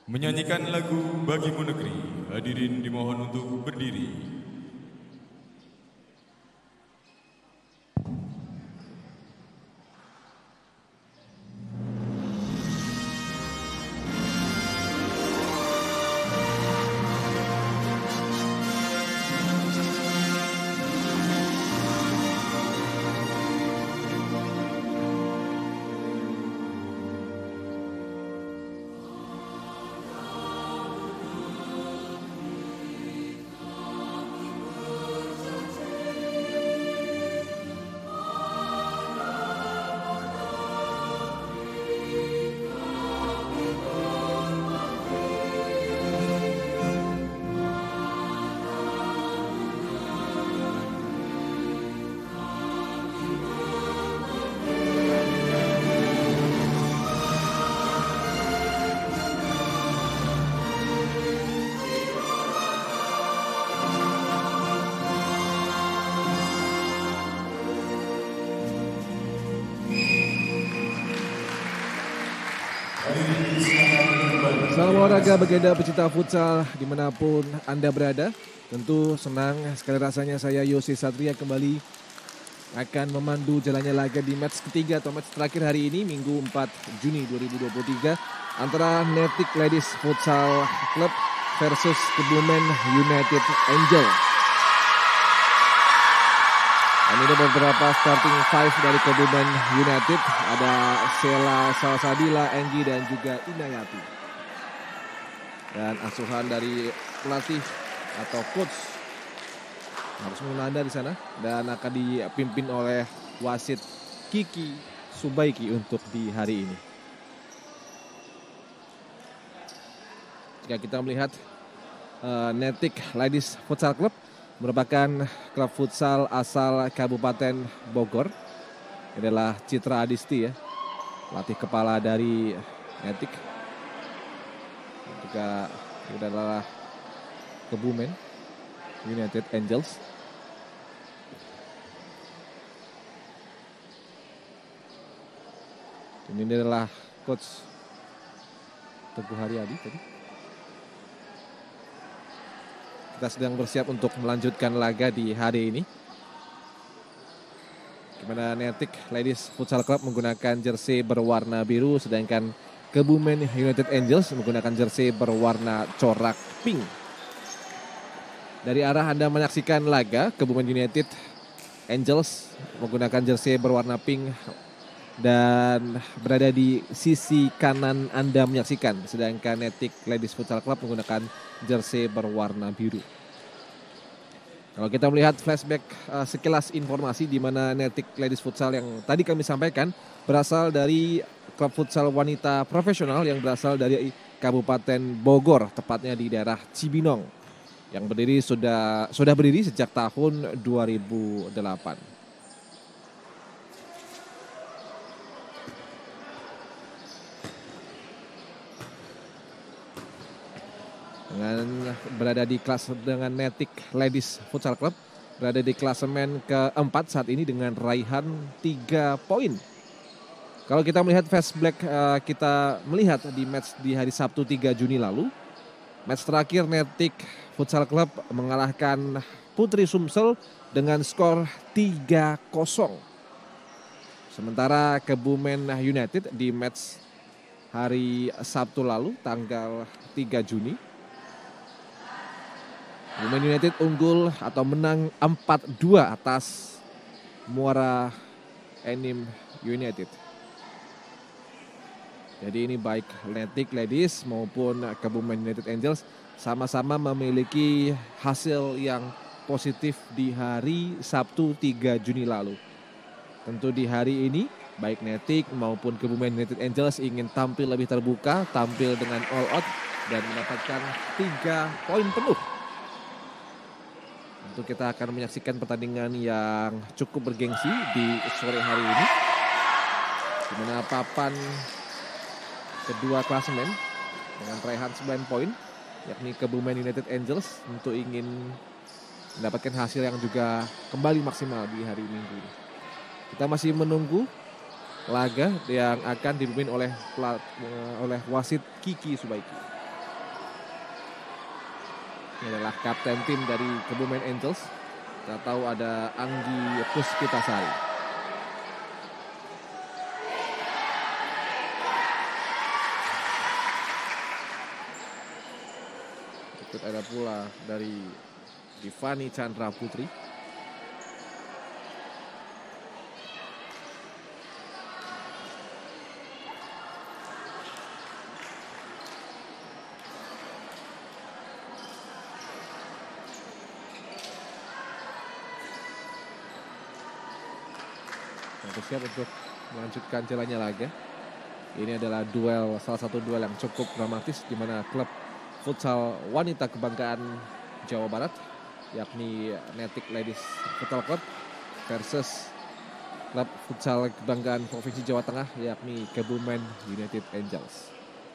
menyanyikan lagu Bagimu Negeri. Hadirin dimohon untuk berdiri. Salam olahraga bagi Anda pecinta futsal dimanapun Anda berada. Tentu senang sekali rasanya saya Yosi Satria kembali akan memandu jalannya laga di match ketiga atau match terakhir hari ini Minggu 4 Juni 2023 antara Netik Ladies Futsal Club versus Kebumen United Angel. Ini ada beberapa starting five dari Kebumen United, ada Sela Salsabila, Enggi dan juga Inayati. Dan asuhan dari pelatih atau coach harus Munanda di sana dan akan dipimpin oleh wasit Kiki Subaiki untuk di hari ini. Jika kita melihat Netik Ladies Futsal Club merupakan klub futsal asal Kabupaten Bogor. Ini adalah Citra Adisti ya, pelatih kepala dari Netik. Juga ini adalah Kebumen United Angels. Ini adalah coach Teguh Haryadi tadi. Kita sedang bersiap untuk melanjutkan laga di hari ini. Di mana Netik Ladies Futsal Club menggunakan jersey berwarna biru, sedangkan Kebumen United Angels menggunakan jersey berwarna corak pink. Dari arah Anda menyaksikan laga, Kebumen United Angels menggunakan jersey berwarna pink dan berada di sisi kanan Anda menyaksikan, sedangkan Netik Ladies Futsal Club menggunakan jersey berwarna biru. Kalau kita melihat flashback sekilas informasi di mana Netik Ladies Futsal yang tadi kami sampaikan berasal dari klub futsal wanita profesional yang berasal dari Kabupaten Bogor, tepatnya di daerah Cibinong, yang sudah berdiri sejak tahun 2008. Dengan berada di kelas dengan Netik Ladies Futsal Club berada di klasemen keempat saat ini dengan raihan 3 poin. Kalau kita melihat flashback, kita melihat di match di hari Sabtu 3 Juni lalu, match terakhir Netik Futsal Club mengalahkan Putri Sumsel dengan skor 3-0. Sementara Kebumen United di match hari Sabtu lalu tanggal 3 Juni, Kebumen United unggul atau menang 4-2 atas Muara Enim United. Jadi ini baik Netik Ladies maupun Kebumen United Angels sama-sama memiliki hasil yang positif di hari Sabtu 3 Juni lalu. Tentu di hari ini baik Netik maupun Kebumen United Angels ingin tampil lebih terbuka, tampil dengan all out dan mendapatkan 3 poin penuh. Tentu kita akan menyaksikan pertandingan yang cukup bergengsi di sore hari ini, di mana papan kedua klasemen dengan raihan 9 poin, yakni Kebumen United Angels tentu ingin mendapatkan hasil yang juga kembali maksimal di hari Minggu ini. Kita masih menunggu laga yang akan dipimpin oleh wasit Kiki Subaiki. Ini adalah kapten tim dari Kebumen Angels. Kita tahu ada Anggi Puspitasari. Ikut ada pula dari Divani Chandra Putri. Siap untuk melanjutkan jalannya laga. Ini adalah salah satu duel yang cukup dramatis di mana klub futsal wanita kebanggaan Jawa Barat yakni Netik Ladies Futsal Club versus klub futsal kebanggaan Provinsi Jawa Tengah yakni Kebumen United Angels.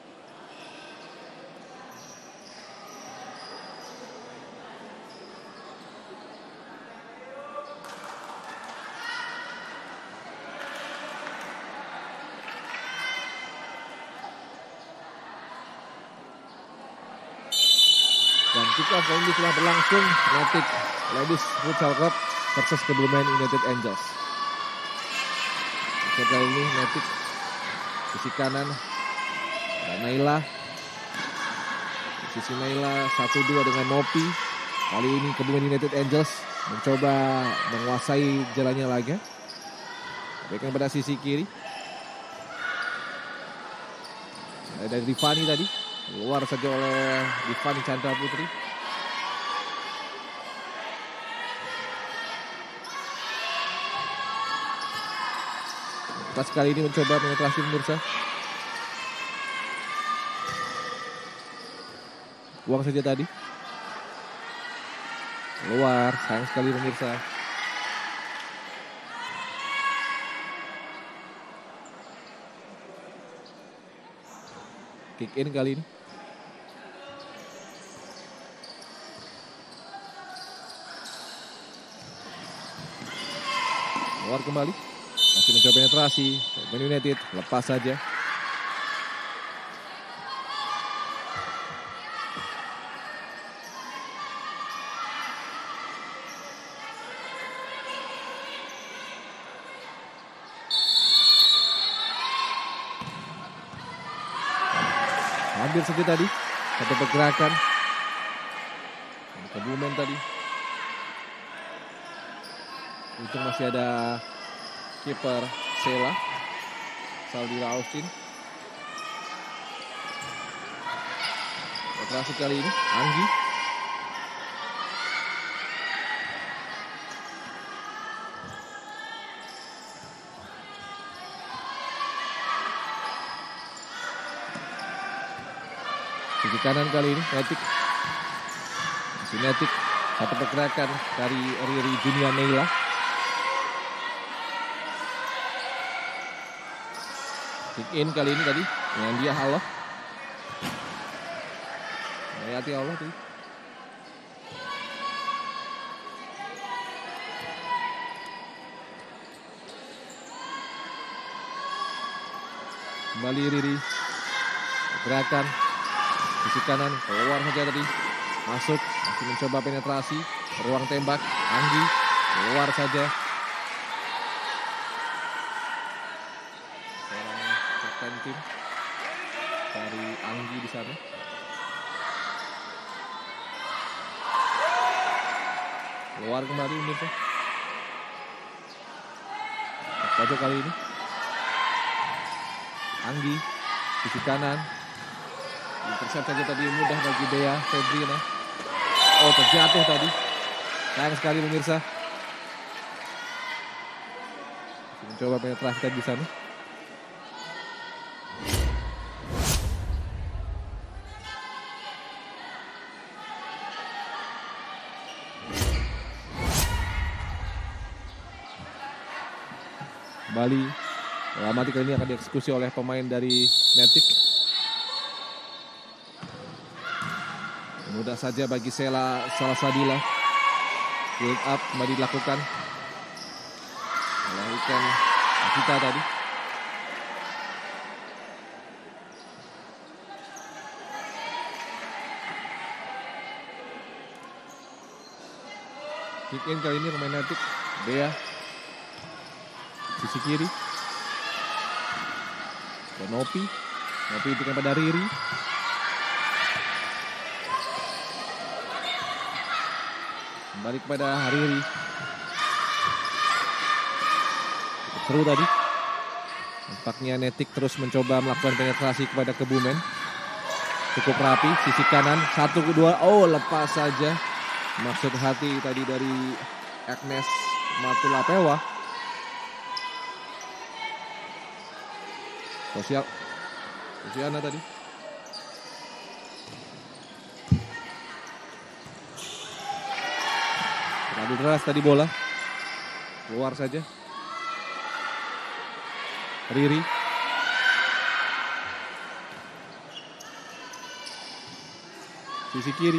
Dan kick off ini telah berlangsung. Netik Ladies Futsal Club versus Kebumen United Angels. Kali ini Netik sisi kanan ada Naila. Di sisi Naila 1-2 dengan Nopi. Kali ini Kebumen United Angels mencoba menguasai jalannya laga. Berikan pada sisi kiri. Ada Divani tadi. Keluar saja oleh Divani Chandra Putri. Pas kali ini mencoba penetrasi pemirsa. Buang saja tadi. Keluar, sayang sekali pemirsa. Kick in kali ini. Keluar kembali. Masih mencoba penetrasi. Kebumen United lepas saja. Hampir saja tadi. Satu pergerakan. Kebumen tadi. Itu masih ada kiper Sela Saldira Austin. Operasi kali ini Anggi. Sisi kanan kali ini Netik. Masih Netik. Satu pergerakan dari Riri Junia Neila. Kick in kali ini tadi dengan dia Allah. Hati Allah tuh. Kembali Riri. Gerakan sisi kanan keluar saja tadi. Masuk, masih mencoba penetrasi, ruang tembak, Anggi keluar saja. Tim dari Anggi di sana. Keluar kembali pemirsa. Pojok kali ini. Anggi sisi kanan. Intercept saja tadi mudah bagi Dea Febrina. Oh, terjatuh tadi. Sayang sekali pemirsa. Mencoba penetrasi tadi di sana. Kembali, Amati kali ini akan dieksekusi oleh pemain dari Netik. Mudah saja bagi Sela Salasadila. Build up kembali dilakukan. Melakukan kita tadi. Kick in kali ini pemain Netik. Bea. Sisi kiri. Dan Nopi. Nopi diberikan pada Riri. Kembali kepada Riri. Seru tadi. Nampaknya Netik terus mencoba melakukan penetrasi kepada Kebumen. Cukup rapi, sisi kanan, 1, 2, oh lepas saja. Maksud hati tadi dari Agnes Matulapewa. Sosiana tadi. Terlalu deras tadi bola. Keluar saja. Riri. Sisi kiri.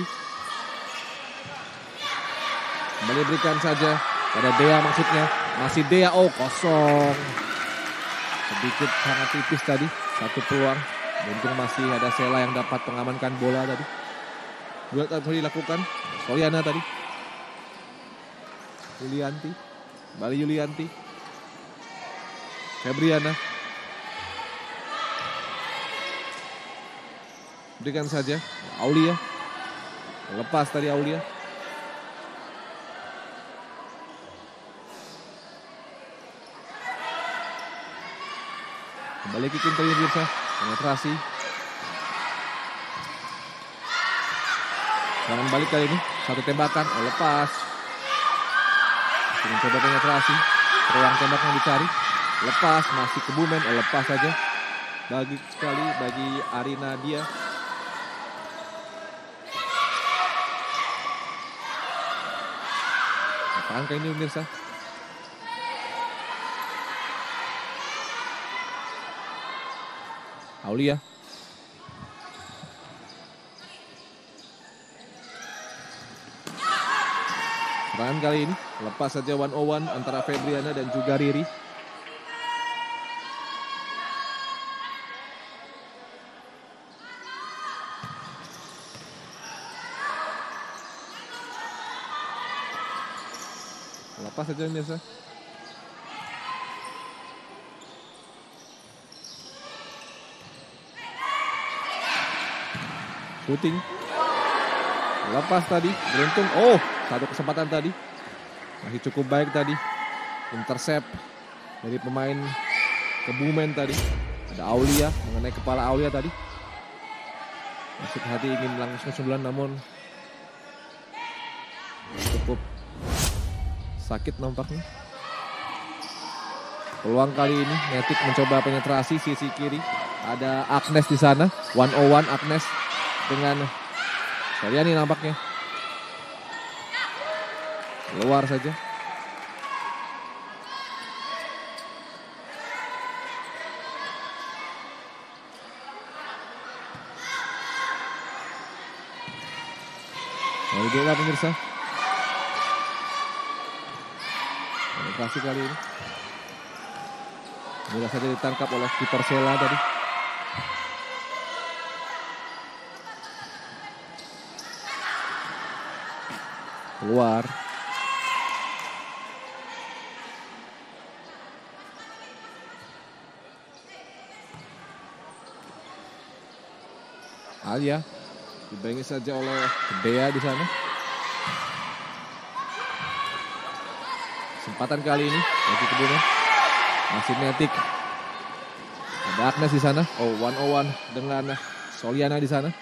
Kembali berikan saja pada Dea maksudnya. Masih Dea, oh kosong. Sedikit sangat tipis tadi. Satu peluang. Untung masih ada Sela yang dapat mengamankan bola tadi. Dua tadi dilakukan. Soliana tadi. Yulianti. Kembali Yulianti. Febriana. Berikan saja. Aulia. Lepas tadi Aulia. Kembali kick in kali ini Birsa. Penetrasi. Jangan balik kali ini. Satu tembakan. Oh, lepas. Mencoba penetrasi. Ruang tembak yang dicari. Lepas. Masih Kebumen. Oh, lepas saja. Bagi sekali bagi Arina dia. Angka ini pemirsa. Aulia. Serangan kali ini lepas saja 1-on-1 antara Febriana dan juga Riri. Lepas saja pemirsa. Shooting. Lepas tadi. Beruntung. Oh, satu kesempatan tadi. Masih cukup baik tadi. Intercept dari pemain Kebumen tadi. Ada Aulia. Mengenai kepala Aulia tadi. Maksud hati ingin langsung 9 namun cukup sakit nampaknya. Peluang kali ini Netik mencoba penetrasi sisi kiri. Ada Agnes di sana. 1-on-1 Agnes dengan Soliani nampaknya. Keluar saja. Lalu dia pemirsa. Penetrasi kali ini. Mudah saja ditangkap oleh kiper Sela tadi. Keluar. Alia dibangi saja oleh Dea di sana. Kesempatan kali ini bagi Kebumen. Masih Netik. Ada Agnes di sana. Oh, 1-on-1 dengan Soliana di sana.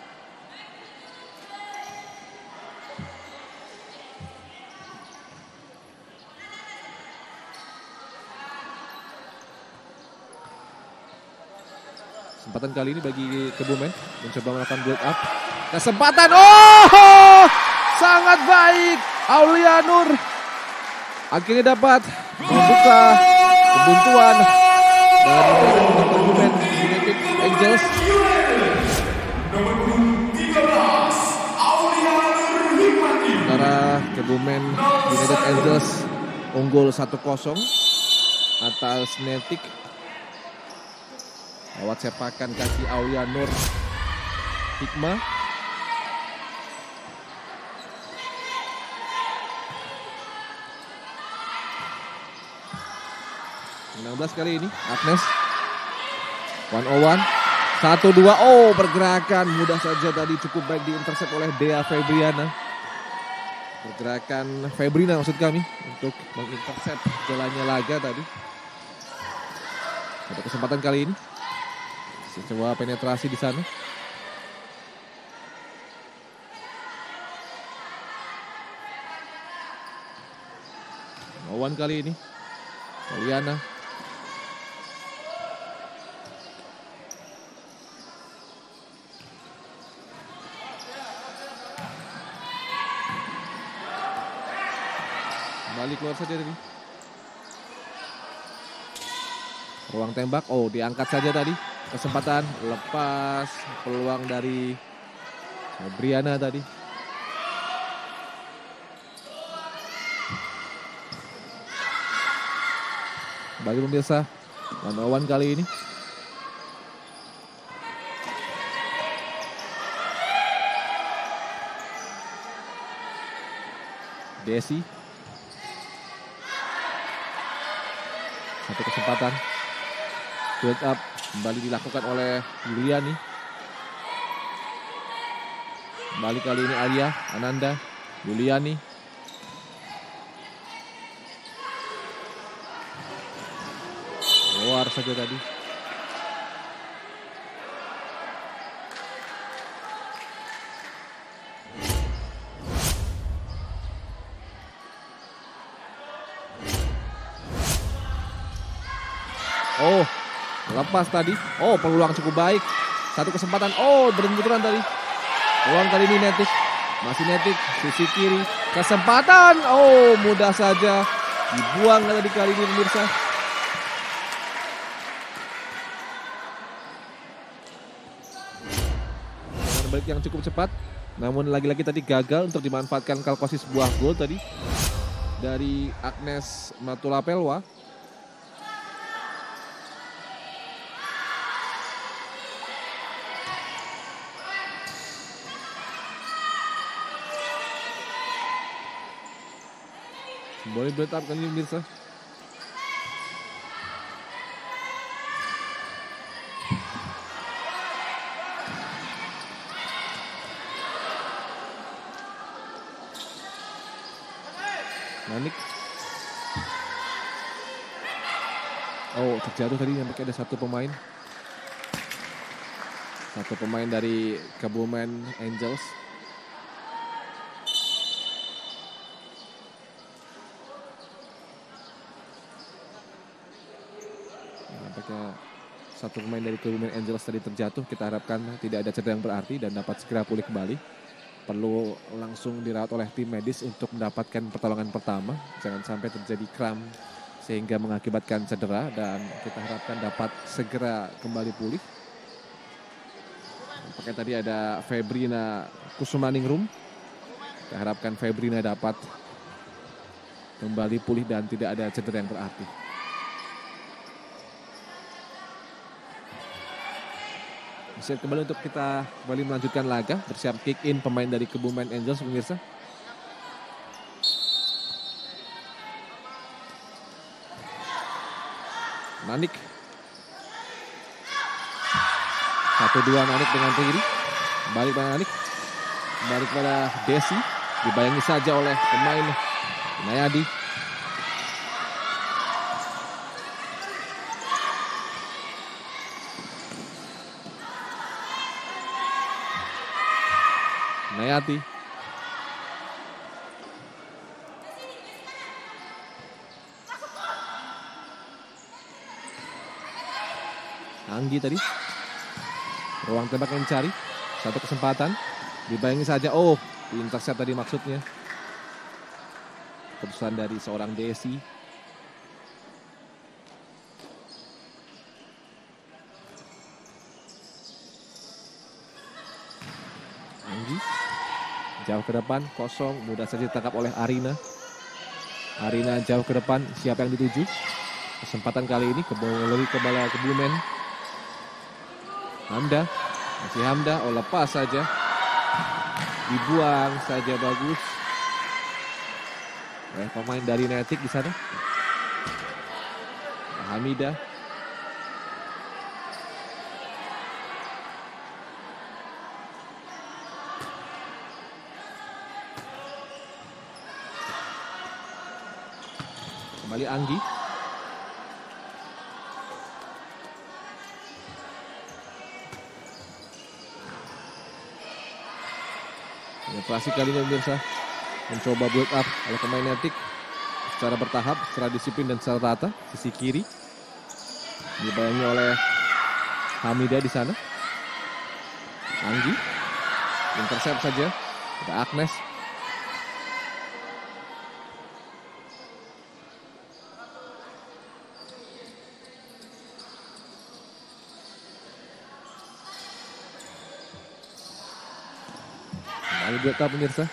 Kesempatan kali ini bagi Kebumen mencoba melakukan build up. Kesempatan, oh sangat baik. Aulia Nur akhirnya dapat membuka kebuntuan dan membuat Kebumen United Angels. Sementara Kebumen United Angels unggul 1-0 atas Netik. Lewat sepakan kaki Aulia Nur Hikmah. 16 kali ini Agnes. 101. 1-2. Oh, pergerakan mudah saja tadi cukup baik diintercept oleh Dea Febriana. Pergerakan Febrina maksud kami untuk mengintercept jalannya laga tadi. Ada kesempatan kali ini. Coba penetrasi di sana. Lawan kali ini. Kaliana. Kembali keluar saja tadi. Ruang tembak. Oh, diangkat saja tadi. Kesempatan lepas peluang dari Briana tadi. Bagi pemirsa, 1-1 kali ini. Desi. Satu kesempatan. Build up kembali dilakukan oleh Yuliani. Kembali kali ini Alia, Ananda, Yuliani. Keluar saja tadi. Oh, lepas tadi. Oh, peluang cukup baik. Satu kesempatan. Oh, berbenturan tadi. Peluang kali ini Netik. Masih Netik. Sisi kiri. Kesempatan. Oh, mudah saja. Dibuang tadi kali ini pemirsa. Dengan balik yang cukup cepat. Namun lagi-lagi tadi gagal untuk dimanfaatkan Kalkosis sebuah gol tadi. Dari Agnes Matulapelwa. Boleh build up kan ini pemirsa. Nanik. Oh, terjatuh tadi nampaknya ada satu pemain. Satu pemain dari Kebumen Angels. Satu pemain dari Kebumen Angels tadi terjatuh. Kita harapkan tidak ada cedera yang berarti dan dapat segera pulih kembali. Perlu langsung dirawat oleh tim medis untuk mendapatkan pertolongan pertama. Jangan sampai terjadi kram sehingga mengakibatkan cedera dan kita harapkan dapat segera kembali pulih. Pakai tadi ada Febrina Kusumaningrum. Kita harapkan Febrina dapat kembali pulih dan tidak ada cedera yang berarti. Siap kembali untuk kita kembali melanjutkan laga. Bersiap kick in pemain dari Kebumen Angels pemirsa. Nanik. 1-2 Nanik dengan Riri. Balik pada Nanik. Balik pada Desi. Dibayangi saja oleh pemain Nayadi. Nayati. Anggi tadi. Ruang tembak yang dicari. Satu kesempatan. Dibayangi saja. Oh, intercept tadi maksudnya. Keputusan dari seorang Desi. Anggi. Jauh ke depan, kosong, mudah saja ditangkap oleh Arina. Arina jauh ke depan, siapa yang dituju? Kesempatan kali ini lebih ke bola Kebumen. Hamda, masih Hamda, oh lepas saja. Dibuang saja bagus. Pemain dari Netik di sana. Hamidah. Kembali Anggi. Penetrasi kali ini pemirsa. Mencoba build up oleh pemain Netik secara bertahap, secara disiplin dan secara rata. Sisi kiri dibayangi oleh Hamidah di sana. Anggi intercept saja. Ada Agnes. Kembali build up pemirsa.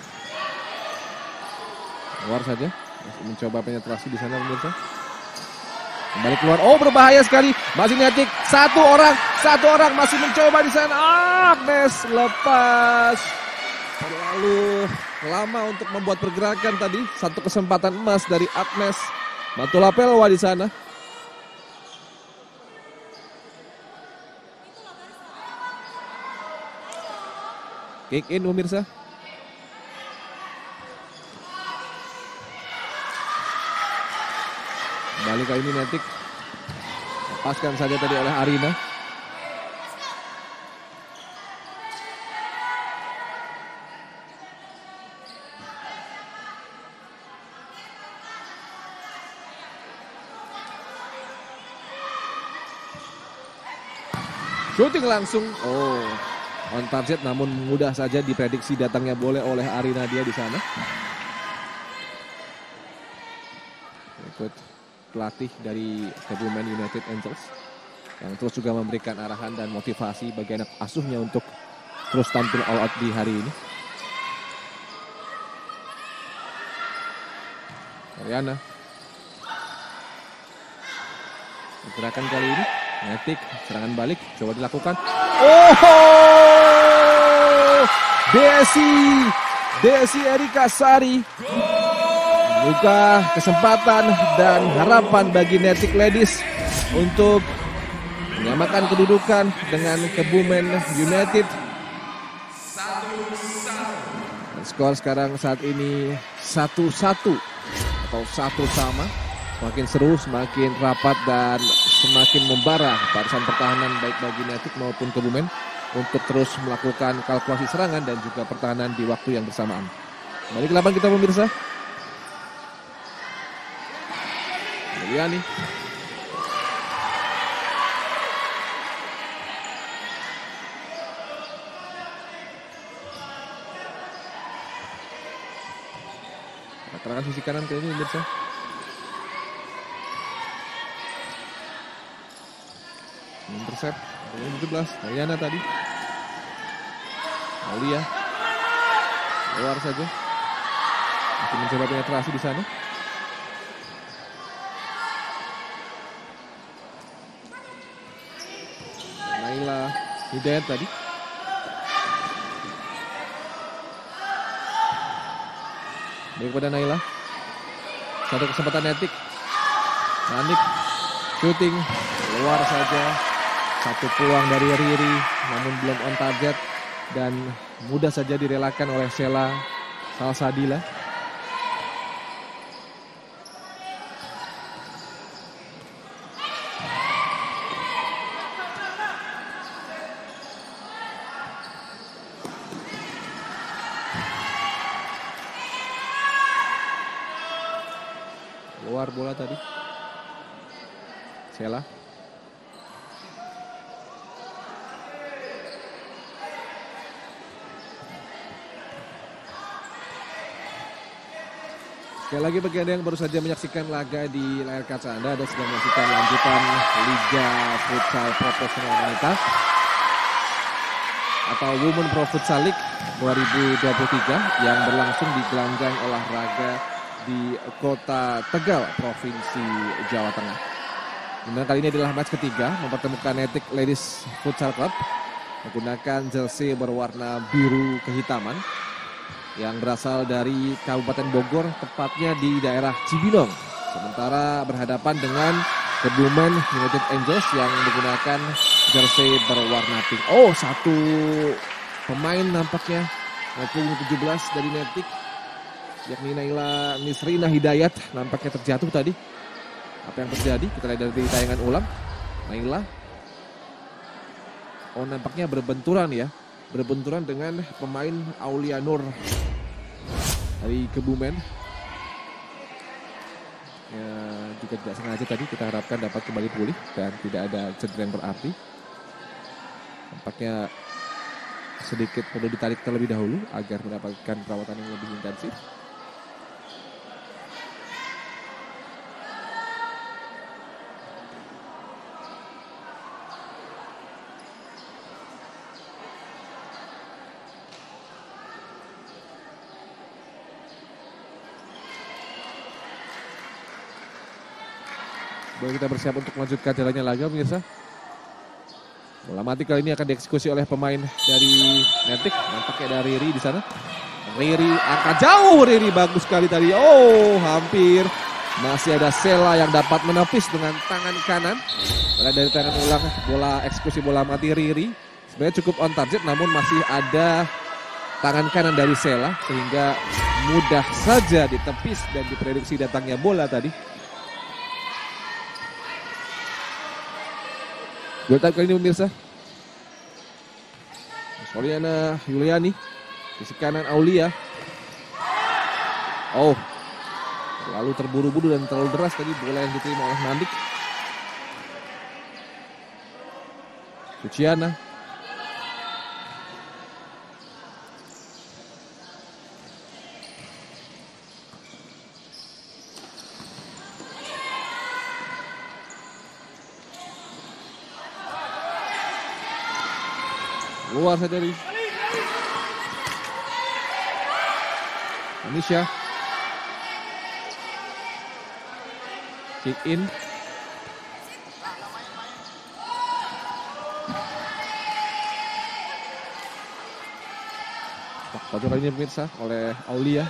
Keluar saja, masih mencoba penetrasi di sana pemirsa. Kembali keluar, oh berbahaya sekali, masih Netik, satu orang masih mencoba di sana. Agnes lepas, terlalu lama untuk membuat pergerakan tadi. Satu kesempatan emas dari Agnes Matulapelwa di sana. Kick in pemirsa. Kembali kali ini Netik. Lepaskan saja tadi oleh Arina. Shooting langsung. Oh, on target namun mudah saja diprediksi datangnya boleh oleh Arina dia di sana. Ikut pelatih dari Kebumen United Angels yang terus juga memberikan arahan dan motivasi bagi anak asuhnya untuk terus tampil all out di hari ini. Ariana. Gerakan kali ini Netik, serangan balik coba dilakukan. Oh! Desi Erika Sari. Buka kesempatan dan harapan bagi Netik Ladies untuk menyamakan kedudukan dengan Kebumen United. Dan skor sekarang saat ini 1-1 atau 1 sama. Semakin seru, semakin rapat dan semakin membara barisan pertahanan baik bagi Netik maupun Kebumen untuk terus melakukan kalkulasi serangan dan juga pertahanan di waktu yang bersamaan. Kembali ke lapangan kita pemirsa. Yani. Keterangan sisi kanan kali ini pemirsa. Intercept 17 Ariana tadi. Aulia keluar saja. Masih mencoba penetrasi di sana. Naila Hidayat tadi. Baik pada Naila. Satu kesempatan Netik. Manik shooting keluar saja. Satu peluang dari Riri namun belum on target dan mudah saja direlakan oleh Sheila Salsadila. Keluar bola tadi. Sheila. Sekali lagi bagi Anda yang baru saja menyaksikan laga di layar kaca Anda sedang menyaksikan lanjutan Liga Futsal Profesional Wanita atau Women Pro Futsal League 2023 yang berlangsung di gelanggang olahraga di Kota Tegal, Provinsi Jawa Tengah. Dimana kali ini adalah match ketiga mempertemukan Netik Ladies Futsal Club menggunakan jersey berwarna biru kehitaman yang berasal dari Kabupaten Bogor, tepatnya di daerah Cibinong. Sementara berhadapan dengan Kebumen United Angels yang menggunakan jersey berwarna pink. Oh, satu pemain nampaknya punggung 17 dari Netik, yakni Naila Nisrina Hidayat, nampaknya terjatuh tadi. Apa yang terjadi? Kita lihat dari tayangan ulang. Naila. Oh, nampaknya berbenturan ya. Berbenturan dengan pemain Aulia Nur dari Kebumen. Ya, juga tidak sengaja tadi, kita harapkan dapat kembali pulih dan tidak ada cedera yang berarti. Nampaknya sedikit perlu ditarik terlebih dahulu agar mendapatkan perawatan yang lebih intensif. Baru kita bersiap untuk melanjutkan jalannya laga, pemirsa. Bola mati kali ini akan dieksekusi oleh pemain dari Netik. Nampaknya ada Riri di sana. Riri angkat jauh, Riri bagus sekali tadi. Oh, hampir. Masih ada Sela yang dapat menepis dengan tangan kanan. Pada dari tangan ulang bola eksekusi bola mati Riri. Sebenarnya cukup on target, namun masih ada tangan kanan dari Sela sehingga mudah saja ditepis dan diprediksi datangnya bola tadi. Gol kali ini pemirsa. Soliana Yuliani. Sisi kanan Aulia. Oh. Terlalu terburu-buru dan terlalu deras tadi bola yang diterima oleh Nandik. Luciana. Luar saja dari Anisha. Kick in. Pojok kali ini pemirsa oleh Aulia.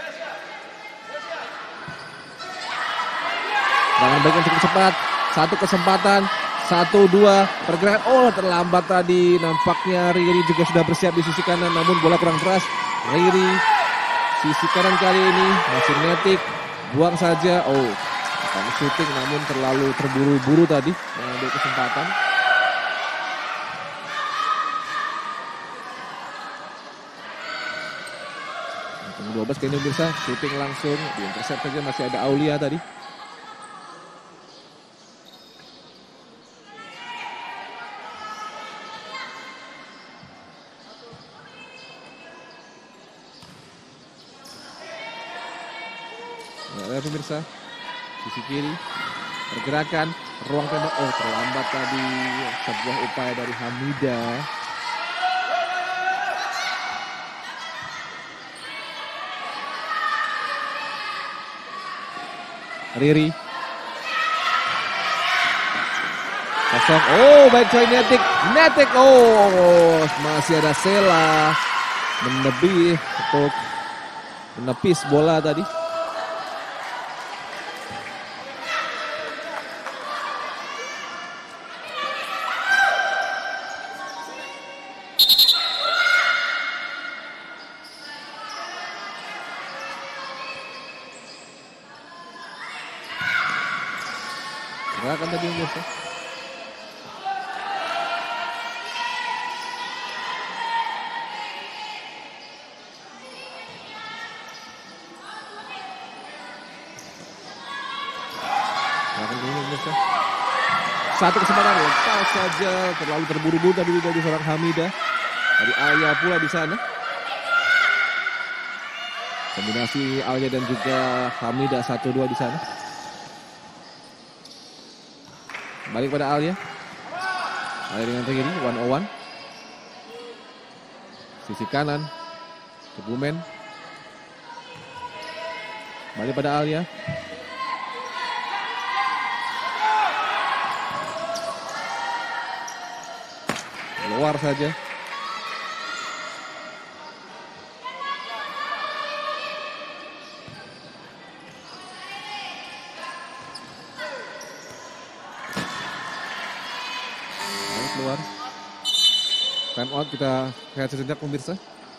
Dengan baik yang cukup cepat. Satu kesempatan. 1-2 pergerakan. Oh, terlambat tadi. Nampaknya Riri juga sudah bersiap di sisi kanan, namun bola kurang keras. Riri sisi kanan kali ini masih Netik, buang saja. Oh, akan shooting namun terlalu terburu-buru tadi mengambil kesempatan. Yang 12 kali ini bisa shooting langsung, di intercept saja masih ada Aulia tadi. Ya, pemirsa, sisi kiri, pergerakan, ruang tembak, oh terlambat tadi, sebuah upaya dari Hamida. Riri. Kosong, oh baik coy Netik, Netik, oh masih ada Sela, menebih untuk menepis bola tadi. Gerakan tadi pemirsa. Gerakan tadi pemirsa. Satu kesempatan lepas saja, terlalu terburu-buru tadi dari seorang Hamida. Dari Alia pula di sana. Kombinasi Alia dan juga Hamida 1-2 di sana. Balik pada Alia. Alia dengan Riri, 1-on-1. Sisi kanan. Kebumen. Balik pada Alia. Luar saja. Time out, kita lihat sejenak pemirsa.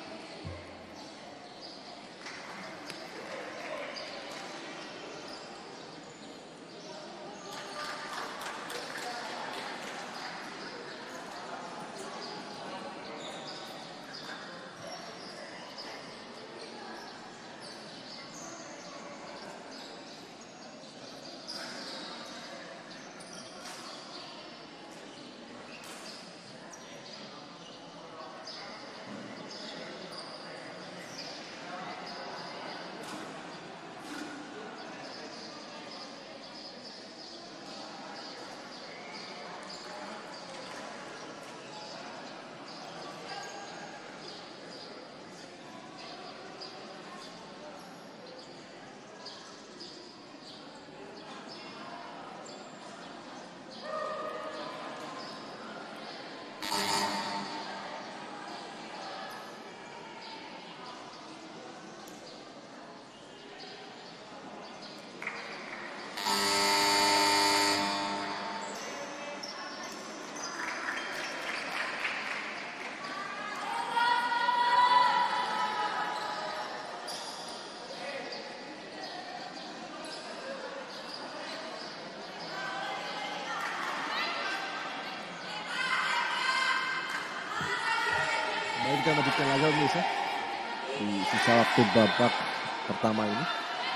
Baik, kita lanjutkan laga pemirsa di sisa waktu babak pertama ini.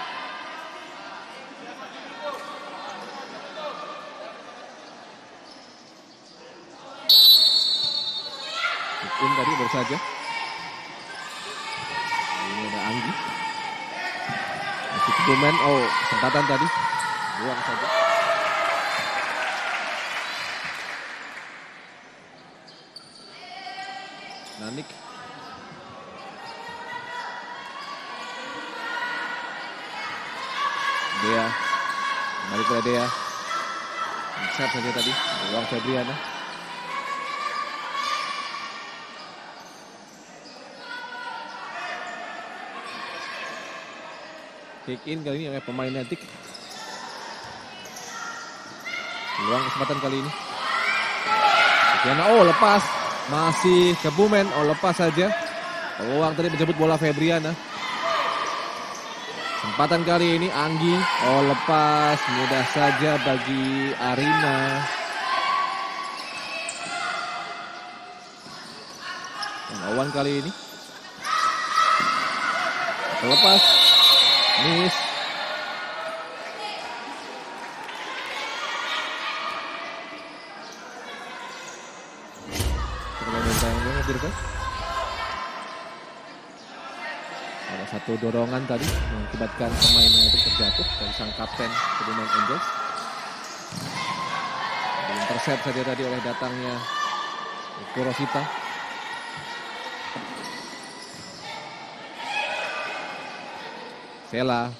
In tadi baru saja. Ini ada Anggi. Masih Kebumen. Oh, kesempatan tadi. Buang saja. Nanik. Dea. Kembali ke Dea. Set saja tadi. Buang Febriana. Kick in kali ini oleh pemain Netik. Peluang kesempatan kali ini. Febriana, oh lepas. Masih Kebumen, oh lepas saja. Peluang tadi menjemput bola Febriana. Kesempatan kali ini Anggi, oh lepas. Mudah saja bagi Arina. Dan Owan kali ini. Lepas. Miss. Ada satu dorongan tadi mengakibatkan pemainnya itu terjatuh dari sang kapten Kebumen Angels. Intercept saja tadi oleh datangnya Iko Rosita. Sela.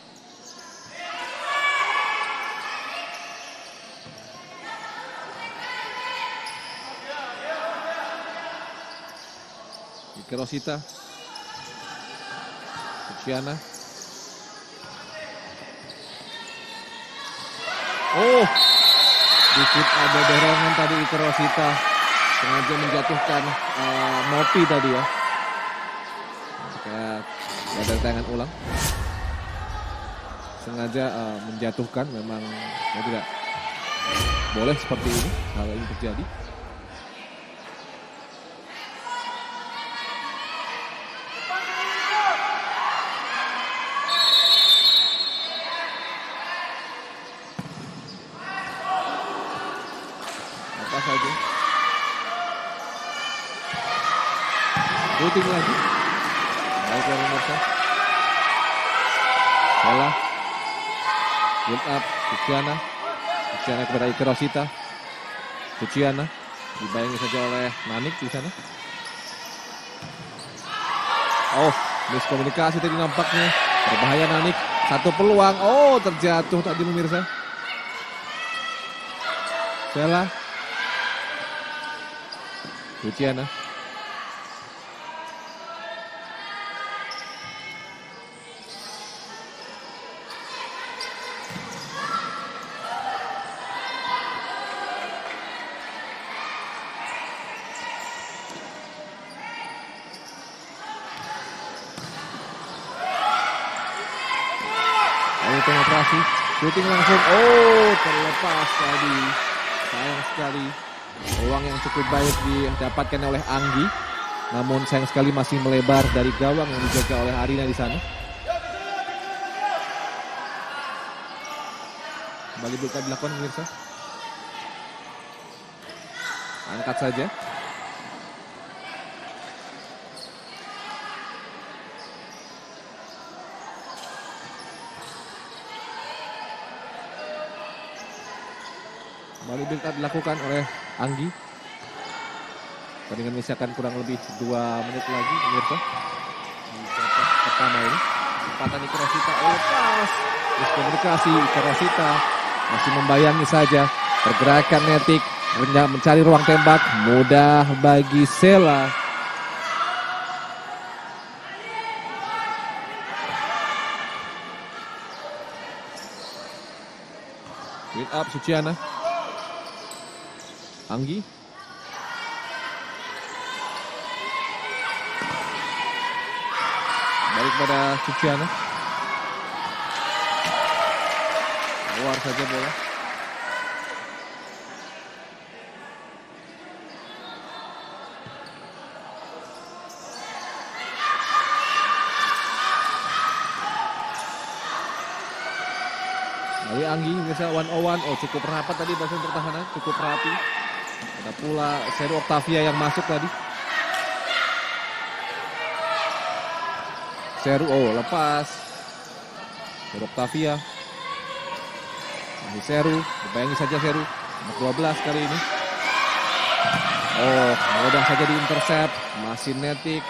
Iko Rosita. Suciana. Oh, sedikit ada dorongan tadi Iko Rosita. Sengaja menjatuhkan Mopi tadi ya. Kayak ada tangan ulang. Sengaja menjatuhkan, memang tidak boleh seperti ini, hal ini terjadi. Apa saja. Shooting lagi. Baik ya pemirsa. Salah. Build up, Suciana kepada Iko Rosita. Suciana dibayangi saja oleh Nanik di sana. Oh, miskomunikasi tadi nampaknya. Berbahaya Nanik. Satu peluang. Oh, terjatuh tadi pemirsa. Sela. Suciana. Kembali penetrasi, shooting langsung. Oh, terlepas tadi. Sayang sekali. Peluang yang cukup baik didapatkan oleh Anggi. Namun sayang sekali masih melebar dari gawang yang dijaga oleh Arina di sana. Kembali buka dilakukan pemirsa. Angkat saja. Kembali buka dilakukan oleh Anggi. Pertandingan misalkan kurang lebih 2 menit lagi pemirsa. Di babak pertama ini. Kesempatan Ika Rosita lepas. Miskomunikasi Ika Rosita masih membayangi saja. Pergerakan Netik mencari ruang tembak. Mudah bagi Sela. Build up Suciana. Anggi. Balik pada Suciana. Keluar saja bola. Dari Anggi biasa 1-on-1. Oh, cukup rapat tadi bagian pertahanan, cukup rapi. Ada pula Seru Octavia yang masuk tadi. Seru, oh lepas. Seru Octavia. Masih Seru, dibayangi saja Seru. Nomor 12 kali ini. Oh, mudah saja diintercept. Masih Netik.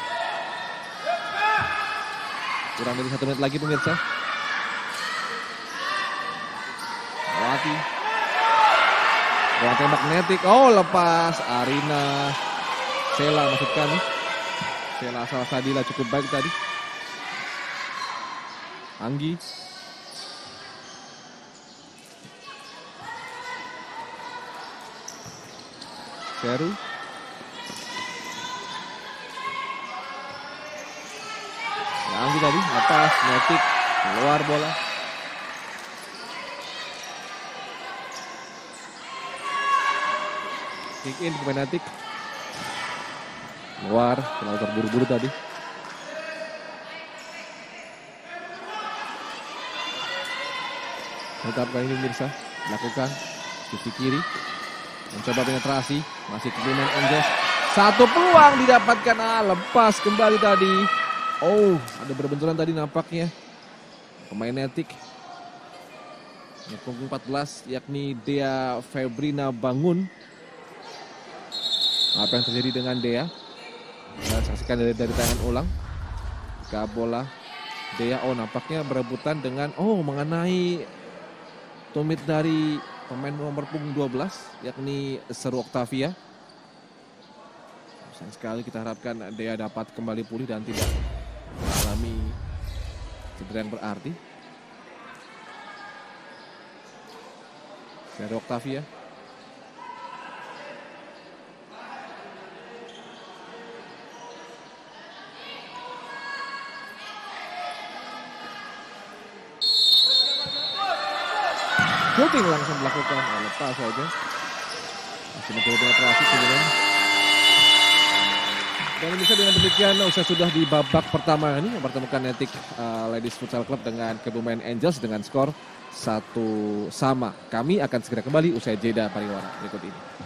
Kurang dari 1 menit lagi pemirsa. Melati. Ruang tembak Netik. Oh, lepas. Arina. Sela maksud kami. Sela asal Sadila cukup baik tadi. Anggi. Seru. Ya, Anggi tadi lepas. Netik. Keluar bola. Kick in pemain Netik. Keluar. Terlalu terburu-buru tadi. Tetap kali ini pemirsa. Lakukan. Sisi kiri. Mencoba penetrasi. Masih Kebumen Angels. Satu peluang didapatkan. Lepas kembali tadi. Oh, ada berbenturan tadi nampaknya. Pemain Netik. Punggung 14 yakni Dea Febrina Bangun. Apa yang terjadi dengan Dea? Kita saksikan dari tayangan ulang. Ke bola Dea, oh nampaknya berebutan dengan, mengenai tumit dari pemain nomor punggung 12, yakni Seru Octavia. Sayang sekali, kita harapkan Dea dapat kembali pulih dan tidak mengalami cedera yang berarti. Seru Octavia. Shooting langsung dilakukan, lepas saja. Masih mencoba penetrasi kemudian. Dan bisa dengan demikian usai sudah di babak pertama ini mempertemukan Netik Ladies Futsal Club dengan Kebumen Angels dengan skor 1-1. Kami akan segera kembali usai jeda pariwara berikut ini.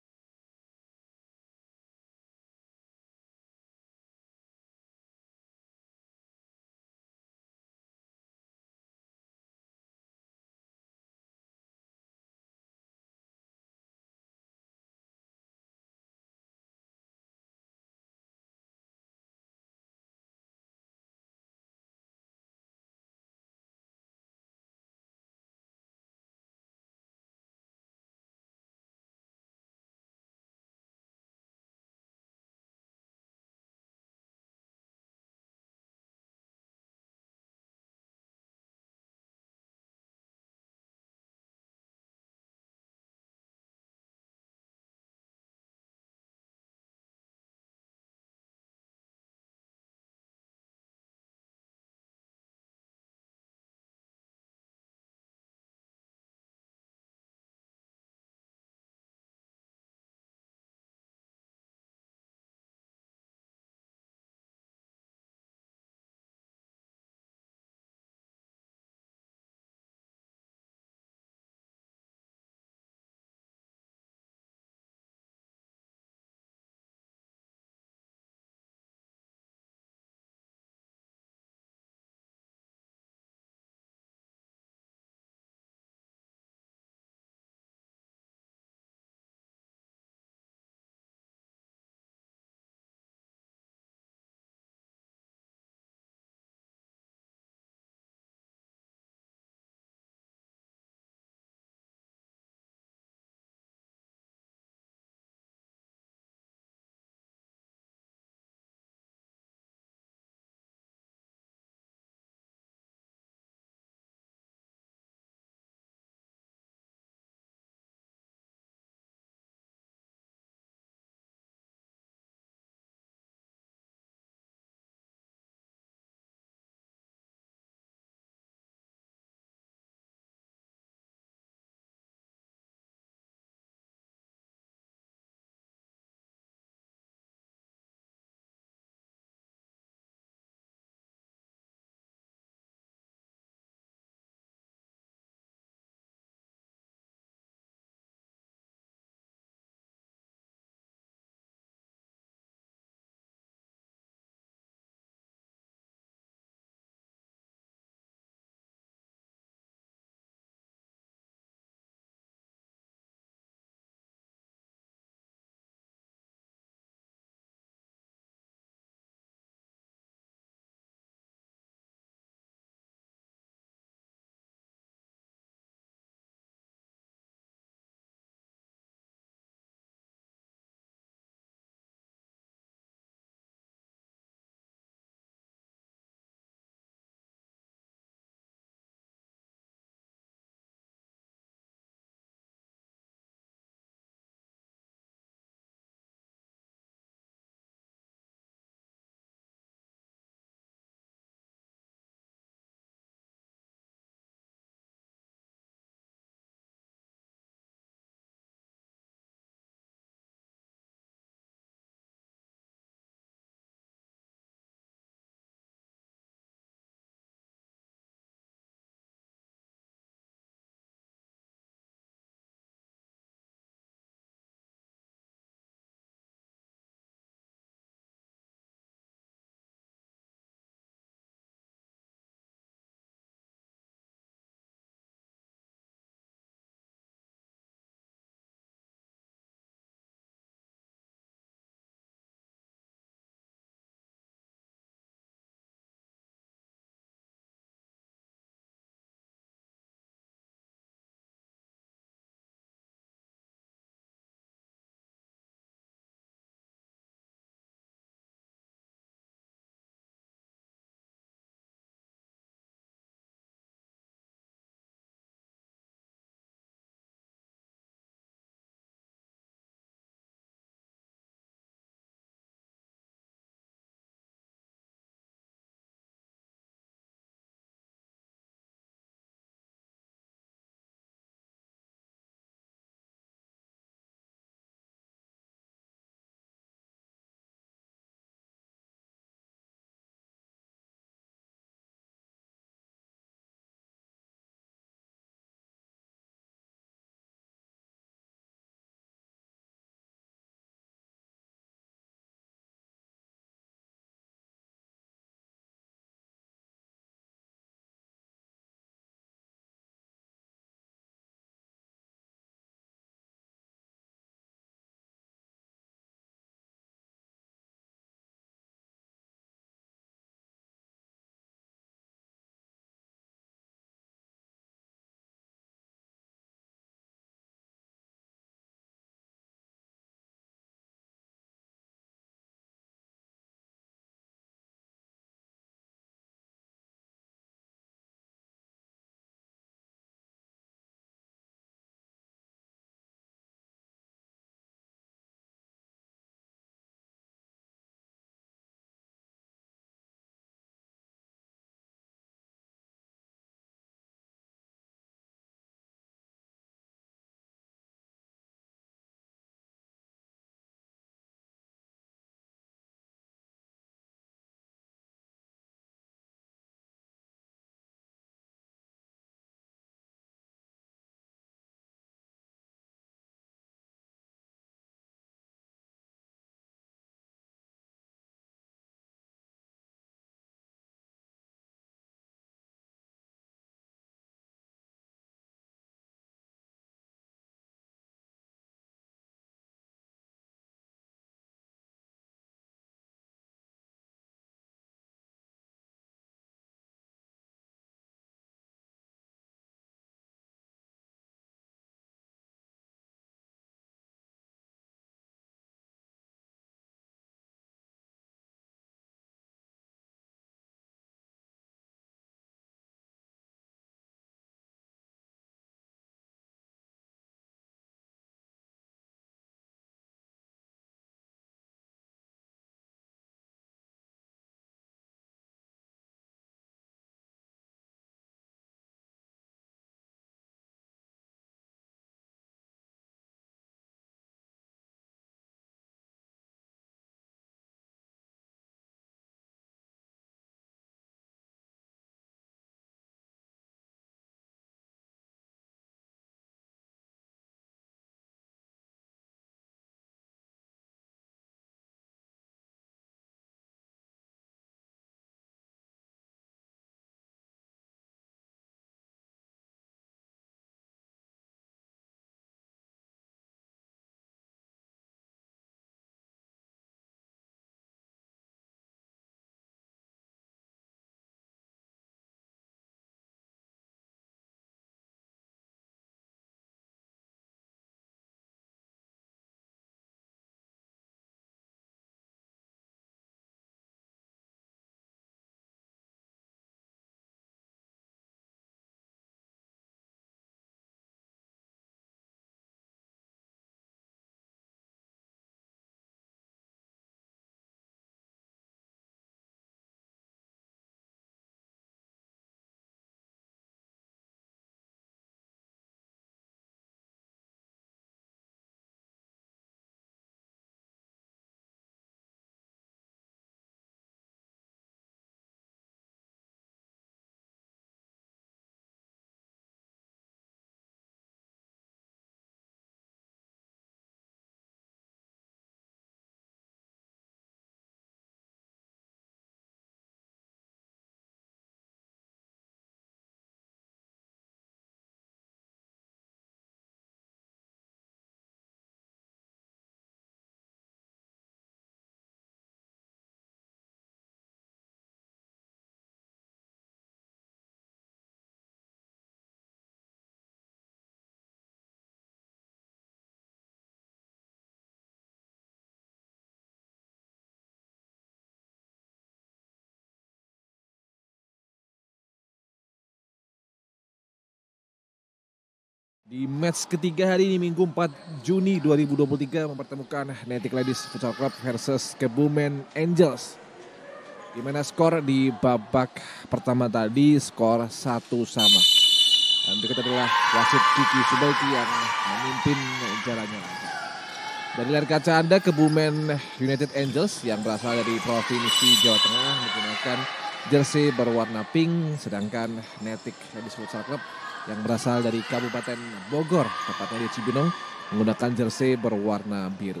Di match ketiga hari ini Minggu 4 Juni 2023 mempertemukan Netic Ladies Futsal Club versus Kebumen Angels. Di mana skor di babak pertama tadi skor 1-1. Dan berikut adalah wasit Kiki Subaiki yang memimpin jalannya. Dari layar kaca Anda, Kebumen United Angels yang berasal dari Provinsi Jawa Tengah menggunakan jersey berwarna pink, sedangkan Netic Ladies Futsal Club yang berasal dari Kabupaten Bogor, tepatnya di Cibinong, menggunakan jersey berwarna biru.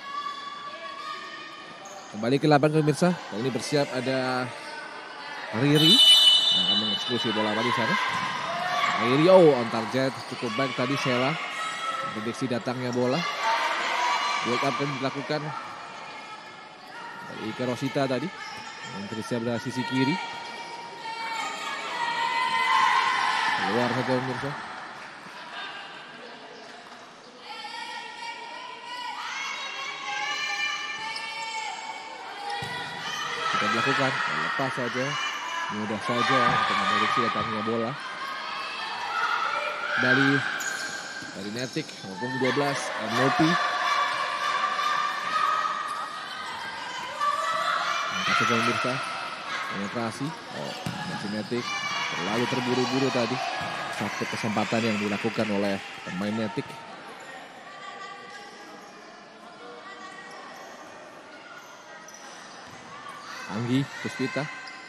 Kembali ke lapangan pemirsa, kali ini bersiap ada Riri yang akan mengeksekusi bola di sana. Riri, on target, cukup baik tadi Sheila, prediksi datangnya bola. Build up yang dilakukan dari Ika Rosita tadi, yang bersiap dari sisi kiri. Keluar saja pemirsa. Kita dilakukan, lepas saja, mudah saja untuk memprediksi datangnya bola. Dari Netic, maupun 12, Nopi. Angkat saja pemirsa, penetrasi, masih Netic. Terlalu terburu-buru tadi. Satu kesempatan yang dilakukan oleh pemain Netic. Anggi Puspita.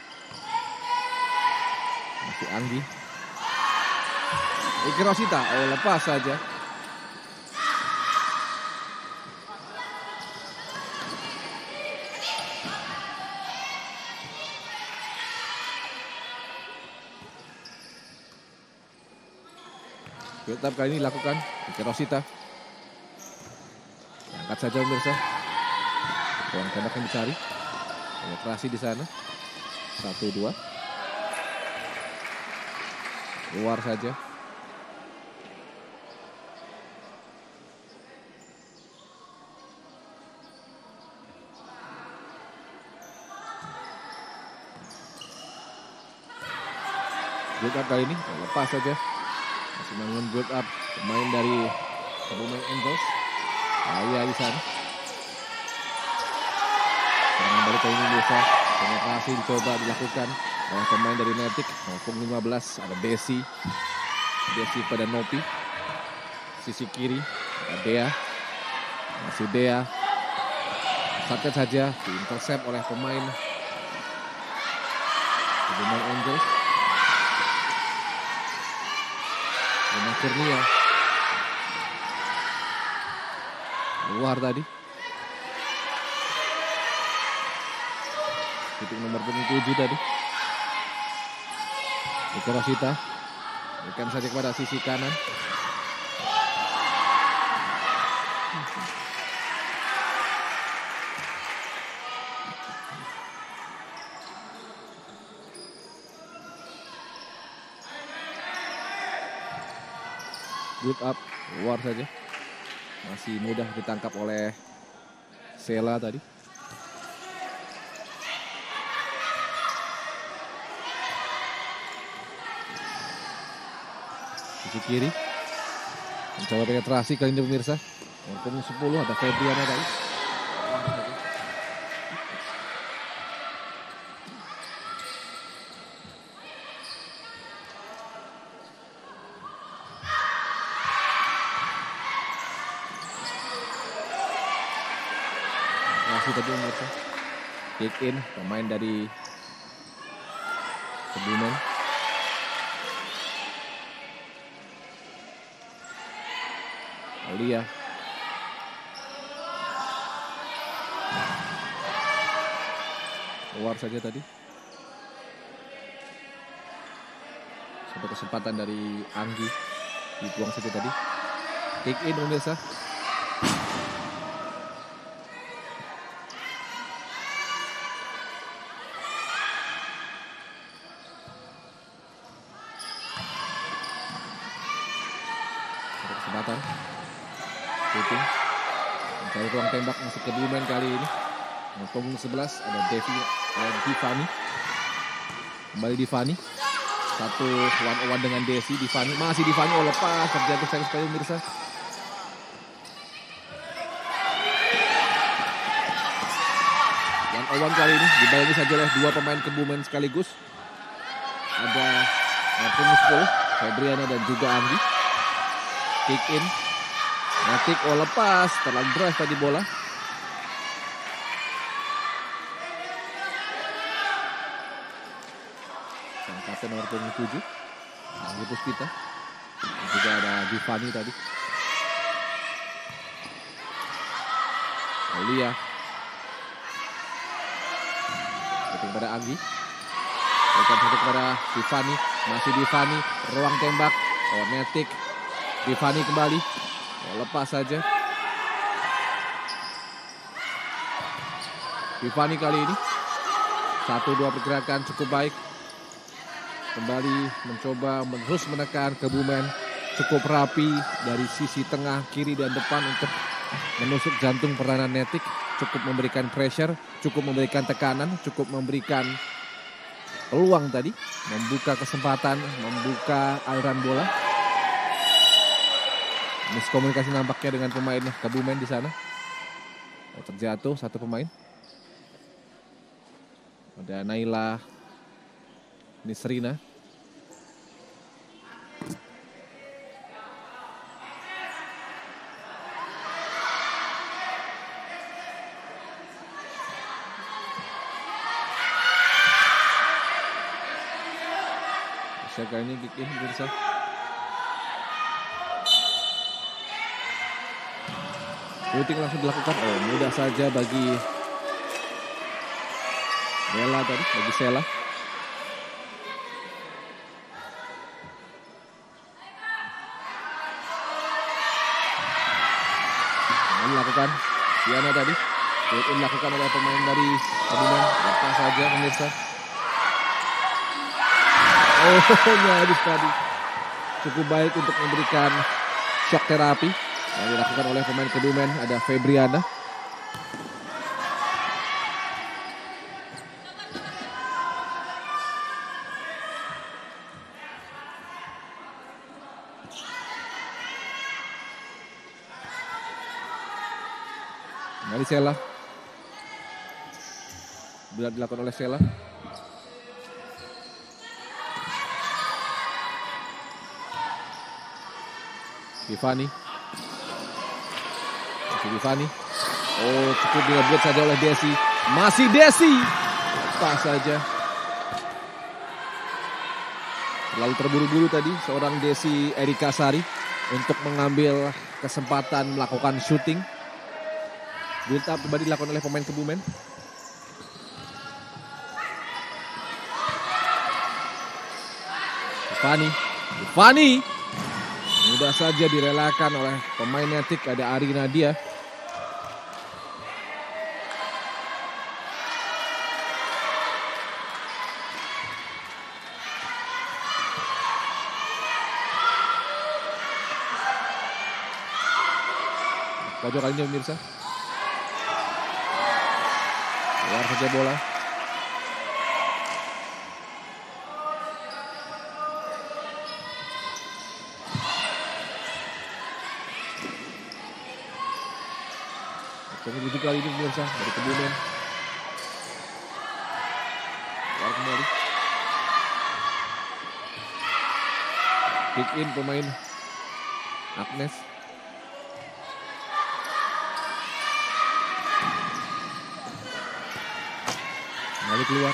Masih Anggi. Ika Rosita, lepas saja. Build up kali ini dilakukan Ika Rosita. Angkat saja pemirsa. Ruang tembak yang dicari. Penetrasi di sana. 1-2. Keluar saja. Build up kali ini lepas saja. Masih bangun build up pemain dari Kebumen Angels. Ayah di sana. Serangan balik kali ini bisa. Penetrasi dicoba dilakukan oleh pemain dari Netic. Maupun 15 ada Desi pada Nopi. Sisi kiri ada Dea. Masih Dea. Saatnya saja diintersep oleh pemain Kebumen Angels. Kurnia keluar tadi. Titik nomor 7 tadi. Ika Rosita berikan saja kepada sisi kanan. Build up, keluar saja. Masih mudah ditangkap oleh Sheila tadi. Sisi kiri. Mencoba penetrasi kali ini pemirsa. Maupun 10 ada Febriana tadi. Tadi pemirsa. Kick in pemain dari Kebumen. Aulia. Keluar saja tadi. Satu kesempatan dari Anggi. Dibuang saja tadi. Kick in pemirsa. Kesempatan shooting mencari ruang tembak masuk ke Kebumen kali ini. Punggung 11 ada Divani. Kembali Divani. Satu one-on-one dengan Desi, Divani, masih Divani, lepas, terjatuh sayang sekali pemirsa. One-on-one kali ini dibayangi saja oleh dua pemain Kebumen sekaligus. Ada Martinus Paul, Febriana dan juga Anggi. Kick in, Matic, lepas, terlalu drive tadi bola. Sang kapten nomor 7, Anggi Puspita. Dan juga ada Divani tadi. Aulia. Keting pada Anggi. Berikan satu kepada Divani. Masih Divani. Ruang tembak. Matic. Divani kembali. Lepas saja. Divani kali ini. 1-2 pergerakan cukup baik. Kembali mencoba terus menekan Kebumen. Cukup rapi dari sisi tengah, kiri dan depan untuk menusuk jantung pertahanan Netik. Cukup memberikan pressure, cukup memberikan tekanan, cukup memberikan peluang tadi. Membuka kesempatan, membuka aliran bola. Miskomunikasi nampaknya dengan pemain Kebumen di sana. Terjatuh satu pemain. Ada Naila Nisrina. Kali ini kick in pemirsa. Shooting langsung dilakukan. Mudah saja bagi Bella tadi, bagi Sela. Ini dilakukan Diana tadi. Kick in dilakukan oleh pemain dari Kebumen. Lepas saja pemirsa. Habis tadi. Cukup baik untuk memberikan shock terapi yang dilakukan oleh pemain Kebumen. Ada Febriana. Kembali Sela. Bila dilakukan oleh Sela. Divani. Masih Divani. Cukup direbut saja oleh Desi. Masih Desi. Pas saja. Terlalu terburu-buru tadi seorang Desi Erika Sari untuk mengambil kesempatan melakukan shooting. Build up kembali dilakukan oleh pemain Kebumen. Divani. Mudah saja direlakan oleh pemain Netik. Ada Ari Nadia. Pojok kali ini pemirsa. Keluar saja bola. Tujuh kali ini pemirsa dari Kebumen. Keluar kembali. Kick in pemain Agnes. Kembali keluar.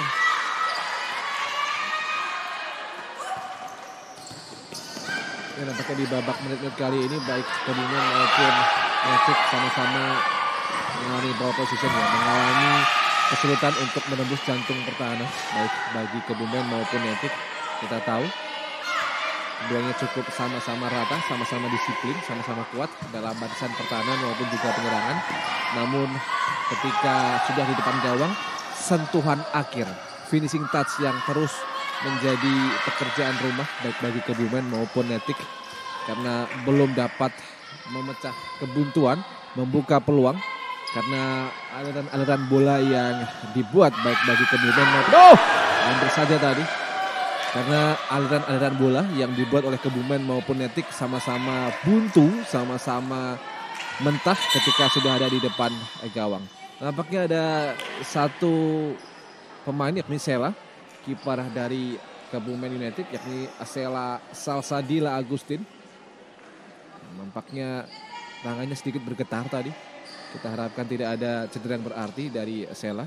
Ini nampaknya di babak menit-menit kali ini baik Kebumen maupun Netik sama-sama mengalami ball position ya, mengalami kesulitan untuk menembus jantung pertahanan baik bagi Kebumen maupun Netik. Kita tahu keduanya cukup sama-sama rata, sama-sama disiplin, sama-sama kuat dalam barisan pertahanan maupun juga penyerangan. Namun ketika sudah di depan gawang, sentuhan akhir, finishing touch yang terus menjadi pekerjaan rumah baik bagi Kebumen maupun Netik karena belum dapat memecah kebuntuan, membuka peluang. Karena aliran bola yang dibuat baik bagi Kebumen maupun hampir saja tadi Karena aliran-aliran bola yang dibuat oleh Kebumen maupun Netik sama-sama buntu, sama-sama mentah ketika sudah ada di depan gawang. Nampaknya ada satu pemain yakni Sela, kiper dari Kebumen United yakni Sela Salsadila Agustin. Nampaknya tangannya sedikit bergetar tadi. Kita harapkan tidak ada cedera yang berarti dari Sela.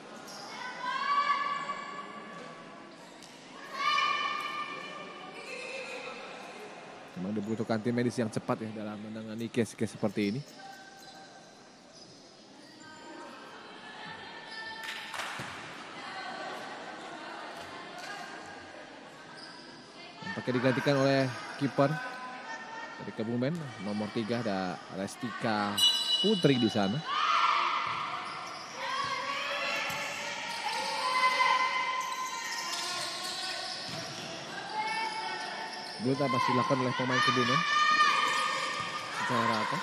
Memang dibutuhkan tim medis yang cepat ya dalam menangani case-case seperti ini. Nampaknya digantikan oleh kiper dari Kebumen, nomor 3 ada Restika Putri di sana. Belum masih dilakukan oleh pemain Kebumen secara rata.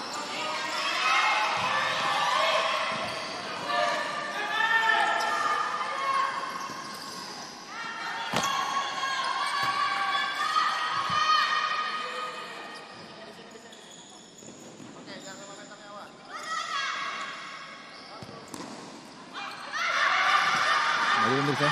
Baik pemirsa,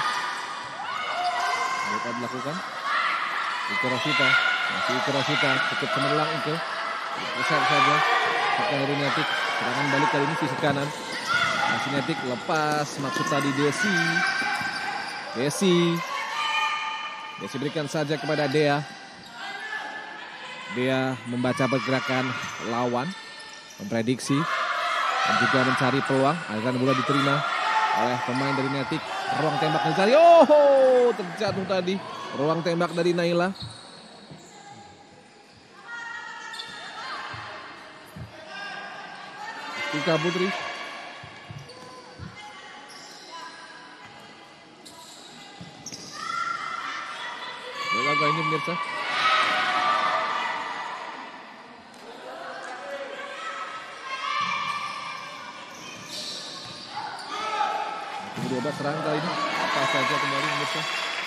dapat dilakukan. Ike Rosita, masih Ike Rosita, cukup cemerlang Ike. Besar saja, sekarang dari Netik, serangan balik kali ini sisi kanan. Masih Netik, lepas, maksud tadi Desi. Desi berikan saja kepada Dea. Dea membaca pergerakan lawan, memprediksi, dan juga mencari peluang. Aliran bola diterima oleh pemain dari Netik. Ruang tembak dicari, oh terjatuh tadi. Ruang tembak dari Naila. Tika Putri. Laga ini pemirsa. Kedua serangan kali ini. Apa saja kembali pemirsa.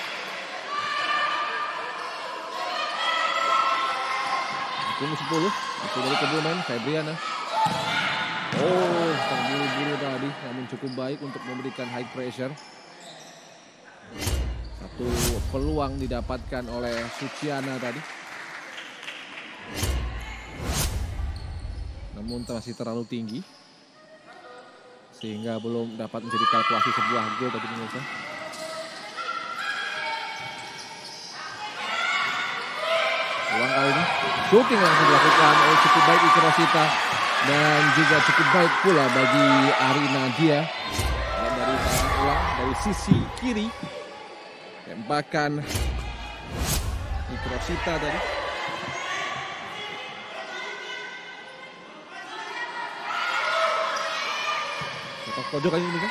Ini 10, itu dari Kebumen, Febriana. Oh, terburu-buru tadi, namun cukup baik untuk memberikan high pressure. Satu peluang didapatkan oleh Suciana tadi. Namun masih terlalu tinggi. Sehingga belum dapat menjadi kalkulasi sebuah gol tadi pemirsa. Peluang kali ini, shooting langsung dilakukan oleh cukup baik Ike Rosita. Dan juga cukup baik pula bagi Arina Dia. Dan dari tangan ulang, dari sisi kiri. Tembakan Ike Rosita tadi. Kotak pojok kali ini kan.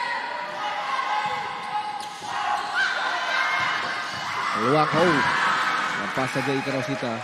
Peluang, oh. Lepas saja Ike Rosita.